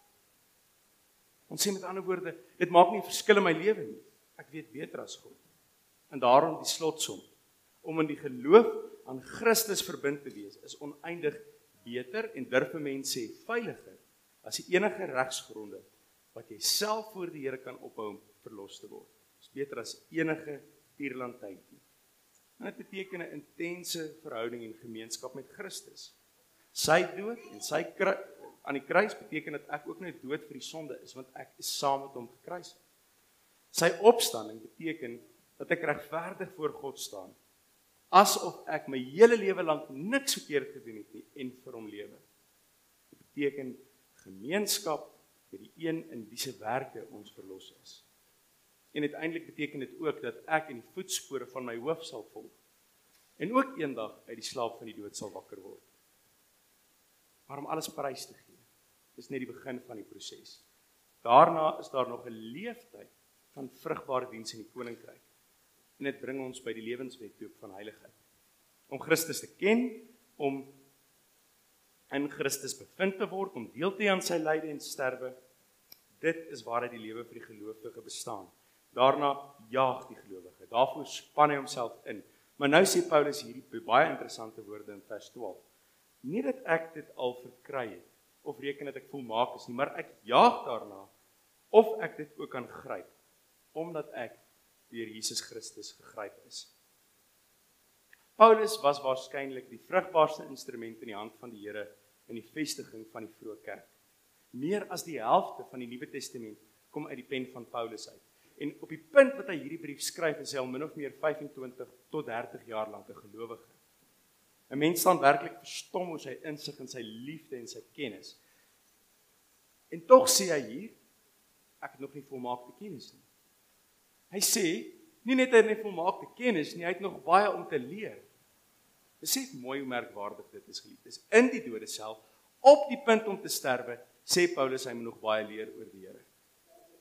Ons sê met ander woorde, dit maak nie 'n verskil in my lewe nie. Ek weet beter as God. En daarom die slotsom, om in die geloof aan Christus verbind te wees, is oneindig beter en durf 'n mens sê veiliger as die enige regsgronde wat jy self voor die Here kan ophou om verlos te word. Dit is beter as enige tierlantynkie. En dit beteken 'n intense verhouding en gemeenskap met Christus. Sy dood en sy aan die kruis beteken dat ek ook net dood vir die sonde is, want ek is saam met hom gekruisig. Sy opstanding beteken dat ek regverdig voor God staan, asof ek my hele lewe lank niks verkeerd gedoen het nie en vir hom lewe. Dit beteken gemeenskap met die een in wie se werke ons verlos is. En uiteindelik beteken dit ook dat ek in die voetspore van my hoof sal volg en ook eendag uit die slaap van die dood sal wakker word. Maar om alles prys te gee, is net die begin van die proses. Daarna is daar nog 'n leeftyd van vrugbare diens in die koninkryk. En dit bring ons by die lewenswetloop van heiligheid. Om Christus te ken, om in Christus bevind te word, om deel te hê aan sy lyde en sterwe, dit is waaruit die lewe vir die gelowige bestaan. Daarna jaag die gelowige, daarvoor span hy homself in. Maar nou sê Paulus hierdie baie interessante woorde in vers 12. Nie dat ek dit al verkry het, of reken dat ek volmaak is nie, maar ek jaag daarna, of ek dit ook kan gryp, omdat ek deur Jesus Christus gegryp is. Paulus was waarskynlik die vrugbaarste instrument in die hand van die Here in die vestiging van die vroeë kerk. Meer as die helfte van die Nuwe Testament kom uit die pen van Paulus uit. En op die punt wat hy hierdie brief skryf, is hy al min of meer 25 tot 30 jaar lank 'n gelowige. 'n Mens staan werklik verstom oor sy insig en sy liefde en sy kennis. En tog sê hy hier, ek het nog nie volmaakte kennis nie. Hy sê, nie net hy het nie volmaakte kennis nie, hy het nog baie om te leer. Besef mooi hoe merkwaardig dit is, geliefdes. In die dode self, op die punt om te sterwe, sê Paulus hy moet nog baie leer oor die Here.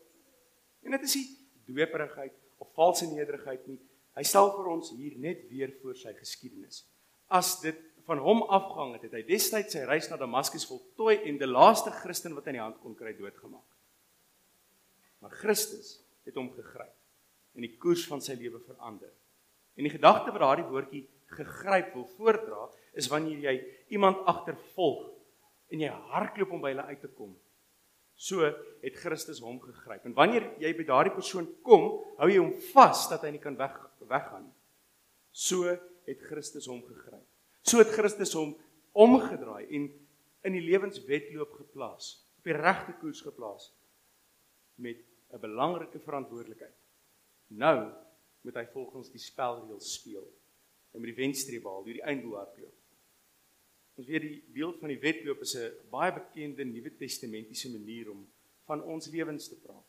En dit is nie dweperigheid of valse nederigheid nie. Hy stel vir ons hier net weer voor sy geskiedenis. As dit van hom afgehang het, het hy destyds sy reis na Damaskus voltooi en die laaste Christen wat hy in die hand kon kry doodgemaak. Maar Christus het hom gegryp en die koers van sy lewe verander. En die gedagte wat daardie woordjie gegryp wil voordra, is wanneer jy iemand agtervolg en jy hardloop om by hulle uit te kom. So het Christus hom gegryp. En wanneer jy by daardie persoon kom, hou jy hom vas dat hy nie kan weggaan. So het Christus hom gegryp. So het Christus hom omgedraai en in die lewenswedloop geplaas, op die regte koers geplaas, met 'n belangrike verantwoordelikheid. Nou moet hy volgens die spelreëls speel. Hy moet die wenstreep behaal, deur die einddoel hardloop. Ons weet die beeld van die wedloop is 'n baie bekende Nuwe Testamentiese manier om van ons lewens te praat.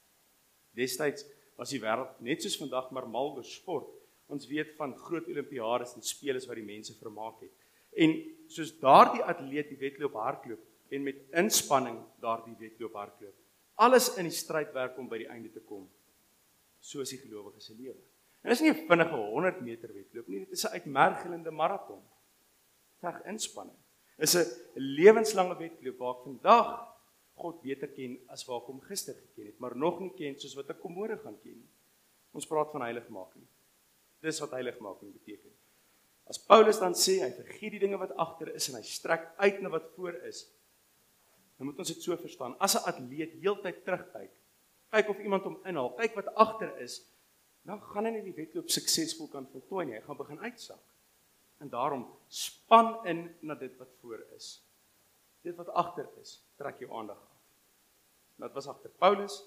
Destyds was die wêreld net soos vandag maar mal oor sport. Ons weet van groot olimpiades en spele wat die mense vermaak het. En soos daardie atleet die wedloop hardloop en met inspanning daardie wedloop hardloop, alles in die stryd werk om by die einde te kom. So is die gelowige se lewe. En dit is nie 'n vinnige 100 meter wedloop nie, dit is 'n uitmergelende maraton. Reg inspanning. Is 'n lewenslange wedloop waar ek vandag God beter ken as waar ek hom gister geken het, maar nog nie ken soos wat ek hom môre gaan ken. Ons praat van heiligmaking. Dis wat heiligmaking beteken. As Paulus dan sê hy vergiet die dinge wat agter is en hy strek uit na wat voor is, dan moet ons dit so verstaan. As 'n atleet heeltyd terugkyk, kyk of iemand hom inhaal, kyk wat agter is, dan gaan hy nie die wedloop suksesvol kan voltooi nie. Hy gaan begin uitsak. En daarom span in na dit wat voor is. Dit wat agter is, trek jou aandag af. Dat was agter Paulus,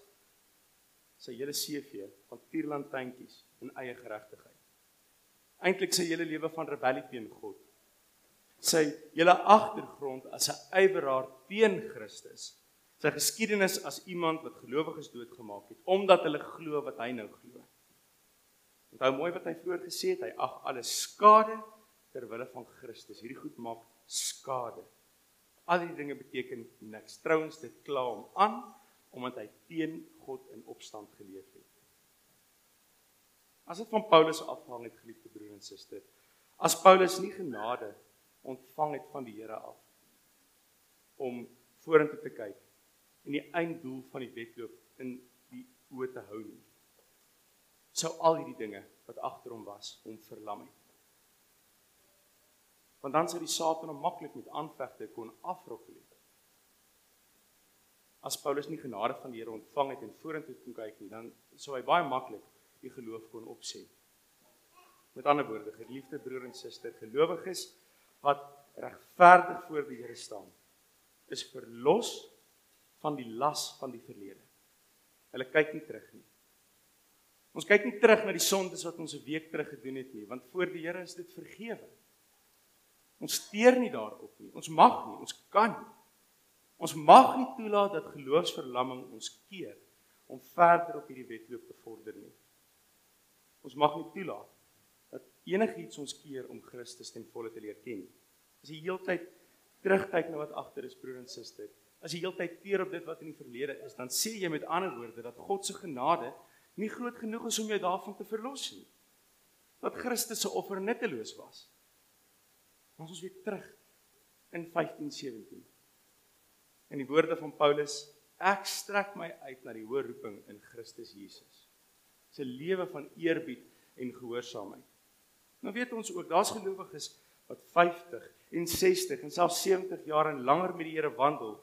sy hele CV van tierlantynkies en eie geregtigheid. Eintlik sy hele lewe van rebellie teen God. Sy hele agtergrond as 'n ywerraar teen Christus. Sy geskiedenis as iemand wat gelowiges doodgemaak het, omdat hulle glo wat hy nou glo. Onthou mooi wat hy vroeër gesê het, hy ag alles skade terwille van Christus. Hierdie goed maak skade. Al die dinge beteken niks. Trouwens, dit kla hom aan, omdat hy teen God in opstand geleef het. As dit van Paulus afhang het, geliefde broer en suster, as Paulus nie genade ontvang het van die Here af, om vorentoe te kyk, en die einddoel van die wedloop in die oë te hou nie, sou al hierdie dinge wat agter hom was, hom verlam het. Want dan sou die Satan hom maklik met aanvegte kon afrokkel het. As Paulus nie genade van die Here ontvang het en vorentoe kon kyk nie, dan sou hy baie maklik die geloof kon opsê. Met ander woorde, geliefde broer en suster, gelowiges wat regverdig voor die Here staan, is verlos van die las van die verlede. Hulle kyk nie terug nie. Ons kyk nie terug na die sondes wat ons 'n week terug gedoen het nie, want voor die Here is dit vergewe. Ons steur nie daarop nie, ons mag nie, ons kan nie. Ons mag nie toelaat dat geloofsverlamming ons keer om verder op hierdie wedloop te vorder nie. Ons mag nie toelaat dat enigiets ons keer om Christus ten volle te leer ken. As jy heeltyd terugkyk na wat agter is, broer en suster, as jy heeltyd teer op dit wat in die verlede is, dan sê jy met ander woorde dat God se genade nie groot genoeg is om jou daarvan te verlos nie. Dat Christus se offer nutteloos was. Ons weer terug in 15:17. In die woorde van Paulus, ek strek my uit na die hoë roeping in Christus Jesus. Dis 'n lewe van eerbied en gehoorsaamheid. Nou weet ons ook, daar's gelowiges wat 50 en 60 en selfs 70 jaar en langer met die Here wandel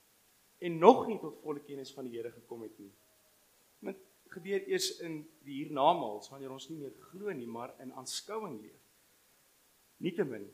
en nog nie tot volle kennis van die Here gekom het nie. Dit gebeur eers in die hiernamaals, wanneer ons nie meer glo nie, maar in aanskouing leef. Nietemin,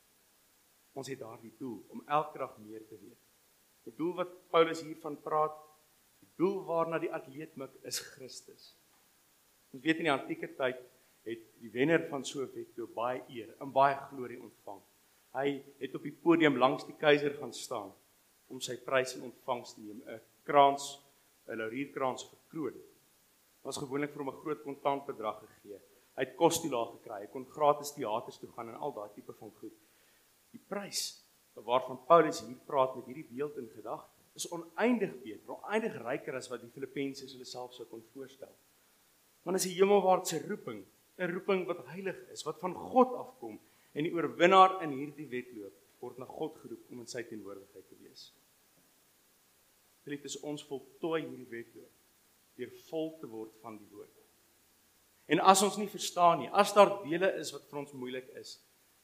ons het daardie doel om elke dag meer te weet. Die doel wat Paulus hiervan praat, die doel waarna die atleet mik, is Christus. Ons weet in die antieke tyd het die wenner van so 'n wedloop baie eer en baie glorie ontvang. Hy het op die podium langs die keiser gaan staan om sy prys in ontvangs te neem, 'n krans, 'n laurierkrans of 'n kroon. Dit was gewoonlik vir hom 'n groot kontantbedrag gegee. Hy het kostoelaag gekry, hy kon gratis teaters toe gaan en al daai tipe van goed. Die prys waarvan Paulus hier praat met hierdie beeld in gedagte, is oneindig beter, oneindig ryker as wat die Filippense hulle self sou kon voorstel. Want is 'n hemelwaartse roeping, 'n roeping wat heilig is, wat van God afkom, en die oorwinnaar in hierdie wedloop word na God geroep om in sy teenwoordigheid te wees. Geliefdes, ons voltooi hierdie wedloop deur vol te word van die woord. En as ons nie verstaan nie, as daar dele is wat vir ons moeilik is,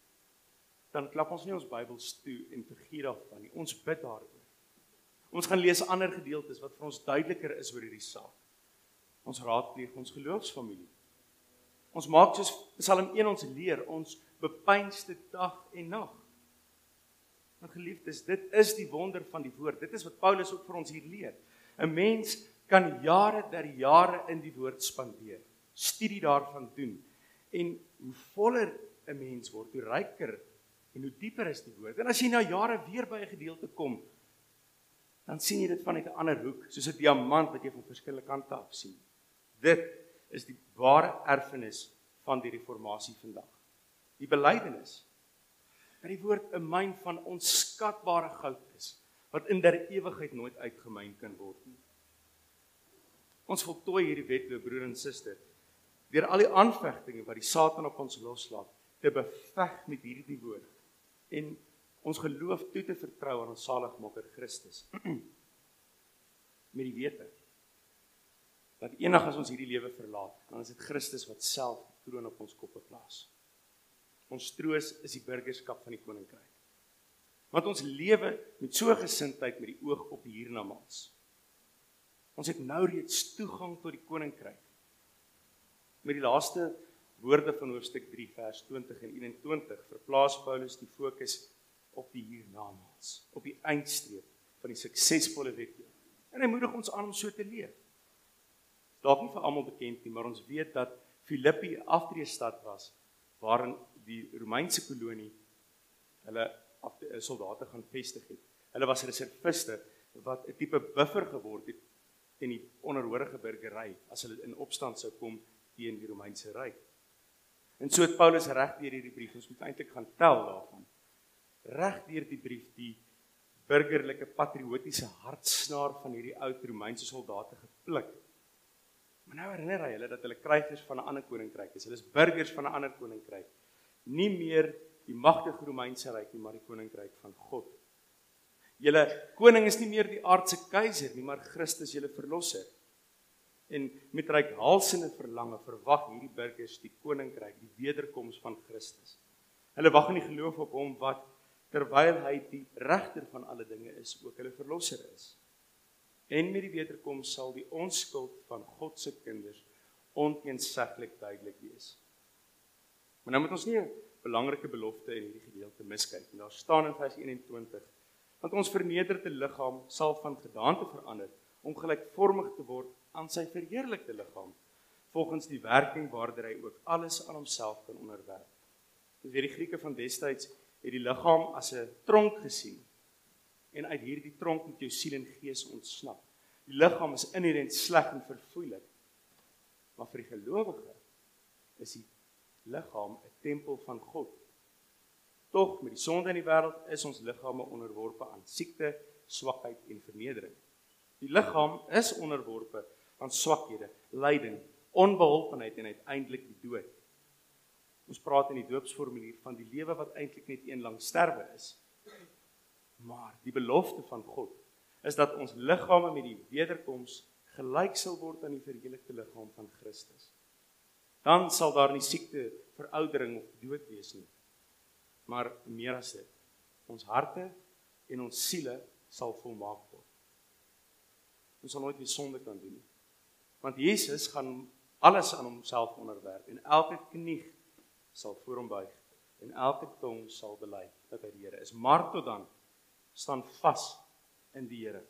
dan klap ons nie ons Bybels toe en vergiet daarvan nie. Ons bid daaroor. Ons gaan lees ander gedeeltes wat vir ons duideliker is oor hierdie saak. Ons raadpleeg ons geloofsfamilie. Ons maak soos Psalm 1 ons leer, ons bepeinsde dag en nag. Want geliefdes, dit is die wonder van die woord. Dit is wat Paulus ook vir ons hier leer. 'n Mens kan jare der jare in die woord spandeer, studie daarvan doen. En hoe voller 'n mens word, hoe ryker en hoe dieper is die woord. En as jy na jare weer by 'n gedeelte kom, dan sien jy dit vanuit 'n ander hoek, soos 'n diamant wat jy van verskillende kante af sien. Dit is die ware erfenis van die reformatie vandag. Die belydenis dat die woord 'n myn van onskatbare goud is, wat in der ewigheid nooit uitgemyn kan word nie. Ons voltooi hierdie wedloop, broer en suster, deur al die aanvegtinge wat die Satan op ons loslaat, te beveg met hierdie woord en ons geloof toe te vertrou aan ons saligmaker Christus. Met die wete dat eendag as ons hierdie lewe verlaat, dan is dit Christus wat self die kroon op ons koppe plaas. Ons troos is die burgerskap van die koninkryk. Want ons lewe met so 'n gesindheid met die oog op die hiernamaals. Ons het nou reeds toegang tot die koninkryk. Met die laaste woorde van hoofstuk 3 vers 20 en 21 verplaas Paulus die fokus op die hiernamaals, op die eindstreep van die suksesvolle wedloop. En hy moedig ons aan om so te leef. Dalk nie vir almal bekend nie, maar ons weet dat Filippi 'n aftreestad was waarin die Romeinse kolonie hulle soldate gaan vestig het. Hulle was reserviste wat 'n tipe buffer geword het teen die onderhorige burgery as hulle in opstand sou kom teen die Romeinse ryk. En so het Paulus reg deur hierdie brief, ons moet eintlik gaan tel daarvan, reg deur die brief die burgerlike patriotiese hartsnaar van hierdie oud Romeinse soldate gepluk. Maar nou herinner hy hulle dat hulle krygers van 'n ander koninkryk is. Hulle is burgers van 'n ander koninkryk. Nie meer die magtige Romeinse ryk nie, maar die koninkryk van God. Julle koning is nie meer die aardse keiser nie, maar Christus julle verlosser. En met reikhalsende verlange verwag hierdie burgers die koninkryk, die wederkoms van Christus. Hulle wag in die geloof op hom wat, terwyl hy die regter van alle dinge is, ook hulle verlosser is. En met die wederkoms sal die onskuld van God se kinders onteenseglik duidelik wees. Maar nou moet ons nie 'n belangrike belofte in hierdie gedeelte miskyk. En daar staan in vers 21, want ons vernederde liggaam sal van gedaante verander, om gelykvormig te word aan sy verheerlikte liggaam, volgens die werking waardeur hy ook alles aan homself kan onderwerp. Dus weer die Grieke van destyds het die liggaam as 'n tronk gesien, en uit hierdie tronk moet jou siel en gees ontsnap. Die liggaam is inherent sleg en verfoeilik, maar vir die gelowige is die liggaam 'n tempel van God. Tog met die sonde in die wêreld is ons liggame onderworpe aan siekte, swakheid en vernedering. Die liggaam is onderworpe aan swakhede, lyding, onbeholpenheid en uiteindelik die dood. Ons praat in die doopsformulier van die lewe wat eintlik net een lang sterwe is. Maar die belofte van God is dat ons liggame met die wederkoms gelyk sal word aan die verheerlikte liggaam van Christus. Dan sal daar nie siekte, veroudering of dood wees nie. Maar meer as dit, ons harte en ons siele sal volmaak word. Ons sal nooit weer sonde kan doen nie. Want Jesus gaan alles aan homself onderwerp en elke knie sal voor hom buig en elke tong sal bely dat hy die Here is. Maar tot dan staan vas in die Here.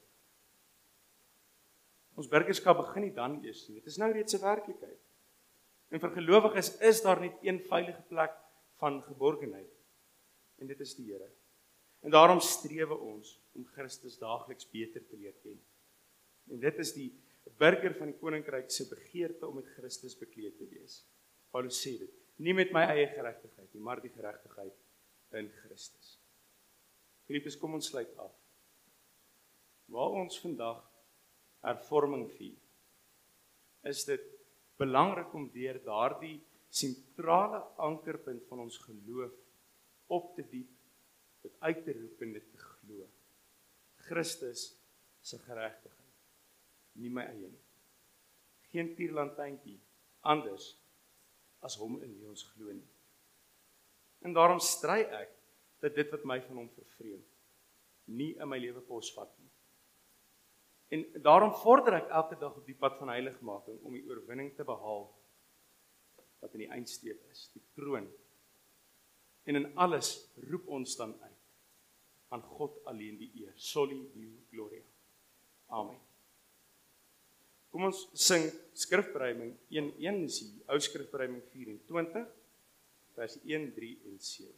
Ons burgerskap begin nie dan eers nie. Dit is nou reeds 'n werklikheid. En vir gelowiges is daar net een veilige plek van geborgenheid. En dit is die Here. En daarom streef ons om Christus daagliks beter te leer ken. En dit is die burger van die koninkryk se begeerte om met Christus bekleed te wees. Paulus sê dit, nie met my eie geregtigheid nie, maar die geregtigheid in Christus. Geliefdes, kom ons sluit af. waar ons vandag hervorming vier, is dit belangrik om deur daardie sentrale ankerpunt van ons geloof op te diep, dit uit te roep en dit te glo. Christus se geregtigheid, nie my eie nie. Geen tierlantynkie anders as hom in wie ons glo nie. En daarom stry ek dat dit wat my van hom vervreem, nie in my lewe posvat nie. En daarom vorder ek elke dag op die pad van heiligmaking om die oorwinning te behaal wat in die eindstreep is, die troon. En in alles roep ons dan uit aan God alleen die eer. Soli Deo Gloria. Amen. Kom ons sing skrifbereiding 1:1, is die ou skrifbereiding 24, vers 1, 3 en 7.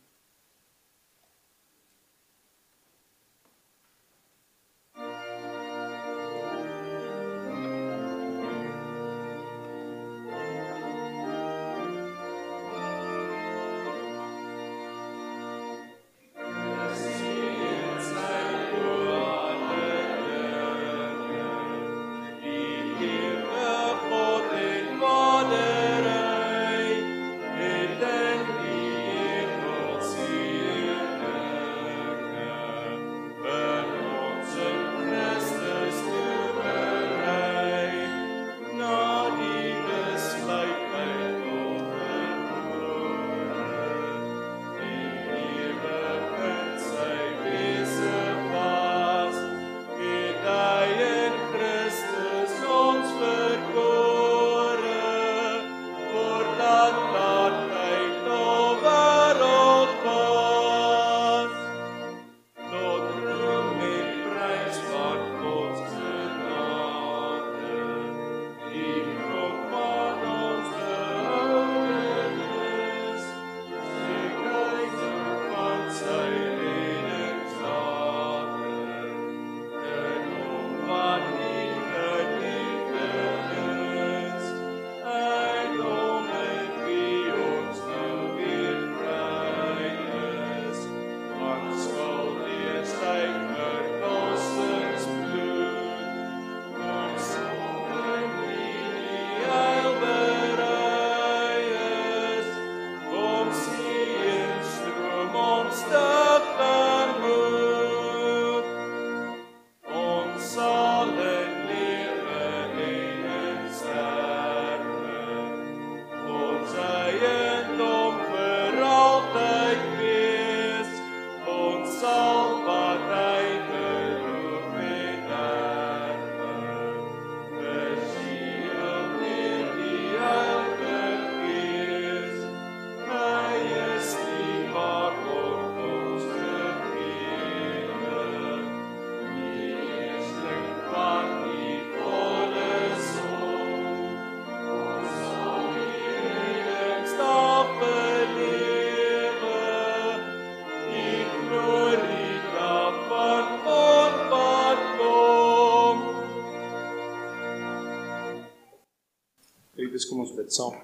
Kom ons bid saam.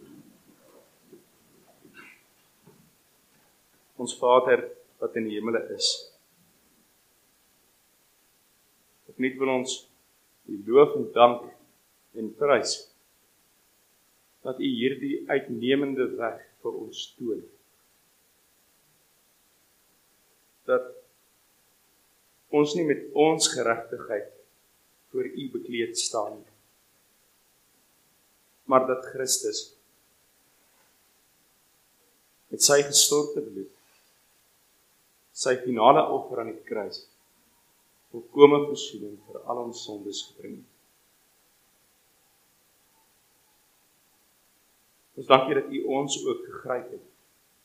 Ons Vader wat in die hemele is. Opnuut wil ons U loof en dank en prys dat U hierdie uitnemende weg vir ons toon. Dat ons nie met ons geregtigheid voor U bekleed staan nie, maar dat Christus met sy gestorte bloed, sy finale offer aan die kruis, volkome versoening vir al ons sondes gebring het. Ons dank U dat U ons ook gegryp het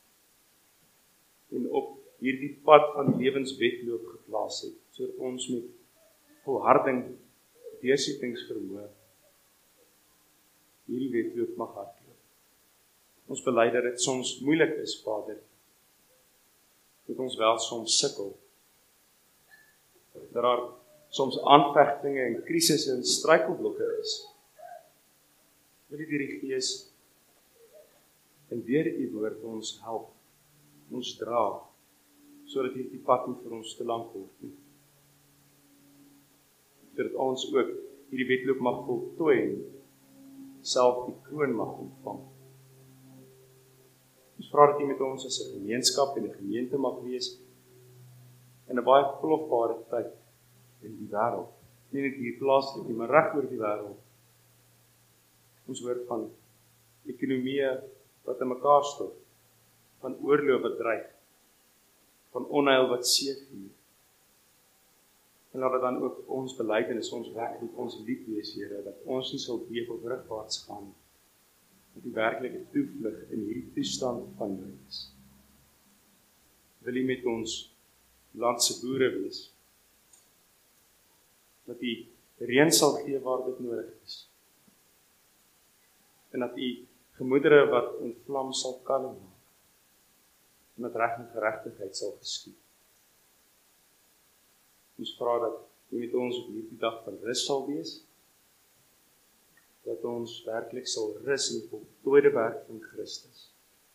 en op hierdie pad van lewenswedloop geplaas het, sodat ons met volharding, deursettingsvermoë hierdie wedloop mag hardloop. Ons bely dat dit soms moeilik is, Vader, dat ons wel soms sukkel, dat daar soms aanvegtinge en krisisse en struikelblokke is. Wil U deur die Gees en deur U woord ons help, ons dra, sodat hierdie pad nie vir ons te lank word nie. ons ook hierdie wedloop mag voltooi en self die kroon mag ontvang. Ons vra dat U met ons as 'n gemeenskap en 'n gemeente mag wees in 'n baie plofbare tyd in die wêreld. Nie net hier plaaslik nie, maar reg oor die wêreld. Ons hoor van ekonomieë wat in mekaar stort, van oorlog wat dreig, van onheil wat seëvier. En laat dit dan ook ons belydenis, ons werklik, ons lied wees, Here, dat ons nie sal beef of rugwaarts gaan, met die werklike toevlug in hierdie toestand van nood is. Wil U met ons land se boere wees, dat U reën sal gee waar dit nodig is, en dat U gemoedere wat ontvlam sal kalm maak, en dat reg en geregtigheid sal geskied. Ons vra dat U met ons op hierdie dag van rus sal wees, dat ons werklik sal rus in die voltooide werk van Christus.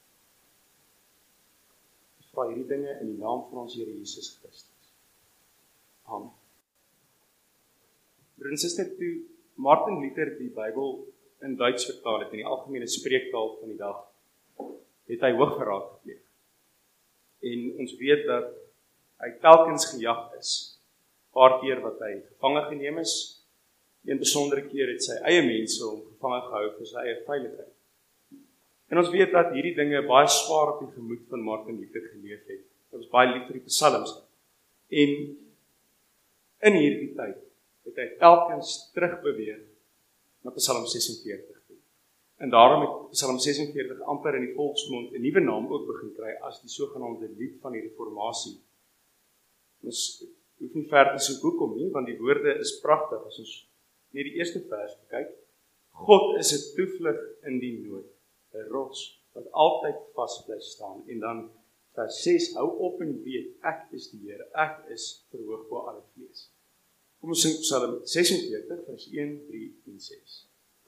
Ons vra hierdie dinge in die naam van ons Here Jesus Christus. Amen. Broers en susters, toe Martin Luther die Bybel in Duits vertaal het, in die algemene spreektaal van die dag, het hy hoogverraad gepleeg. En ons weet dat hy telkens gejag is. Paar keer wat hy gevange geneem is, een besondere keer het sy eie mense om gevange gehou vir sy eie veiligheid. En ons weet dat hierdie dinge baie swaar op die gemoed van Martin Luther geleef het. Dit was baie lief vir die psalms. En in hierdie tyd het hy telkens terugbeweeg na Psalm 46 toe. En daarom het Psalm 46 amper in die volksmond 'n nuwe naam ook begin kry as die sogenaamde lied van die reformatie. Ons hoef nie ver te soek hoekom nie, want die woorde is pragtig as ons net die eerste vers kyk. God is 'n toevlug in die nood, 'n rots wat altyd vas bly staan. En dan vers 6, hou op en weet, ek is die Here, ek is verhoog bo alle vlees. Kom ons sing Psalm 46 vers 1, 3 en 6.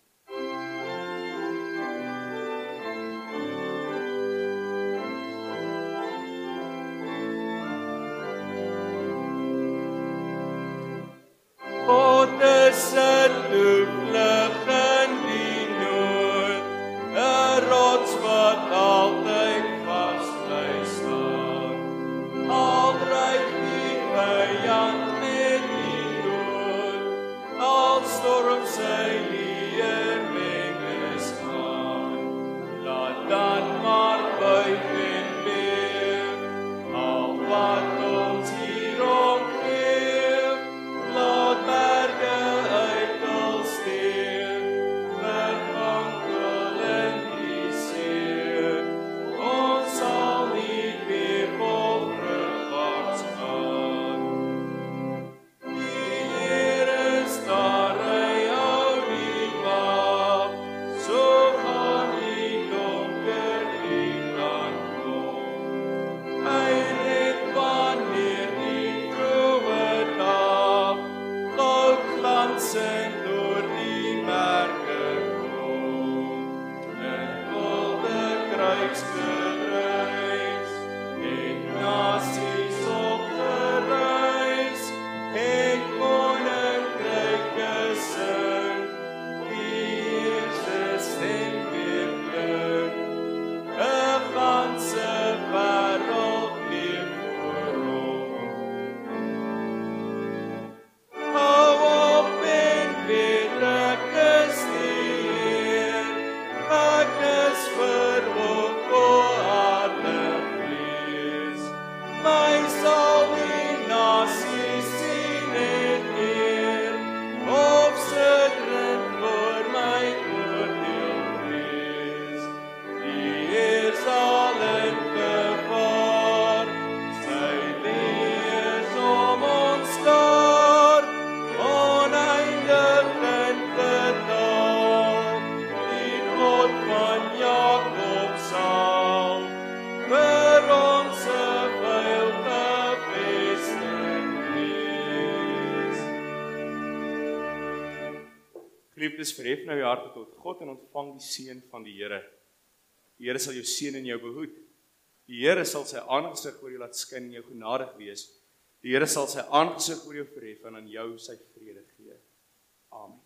God is 'n toevlug in die nood, 'n rots wat altyd vas bly staan. Al dreig die vyand met die dood, al storm sy leerwendes gaan, laat dan maar buig en beef, al wat ons hier omgeef, laat berge uitdal steek, verwankel in die see, ons sal nie weer vol rugwaarts gaan. Die Here is daar, hy hou die wag, so gaan die donker licht aankom. Hy red wanneer die vroue dag, goud glansend door die merke kom. In wilde kruisgedruis, en nasies opgereis, en koninkryke sing, die Heerse stem weer klink, 'n ganse wêreld leef voor hom. Hou op en weet, ek is die Heer, ek is verhoog bo alle vlees. My sal die nasies sien en eer, of sidderend voor my oordeel vrees. Die Heer sal in gevaar, sy lees om ons daar, oneindig in getal. Die God van Jakob sal vir ons 'n veilige vesting wees. Geliefdes, verhef nou jou harte tot God en ontvang die seën van die Here. Die Here sal jou seën en jou behoed. Die Here sal sy aangesig oor jou laat skyn en jou genadig wees. Die Here sal sy aangesig oor jou verhef en aan jou sy vrede gee. Amen.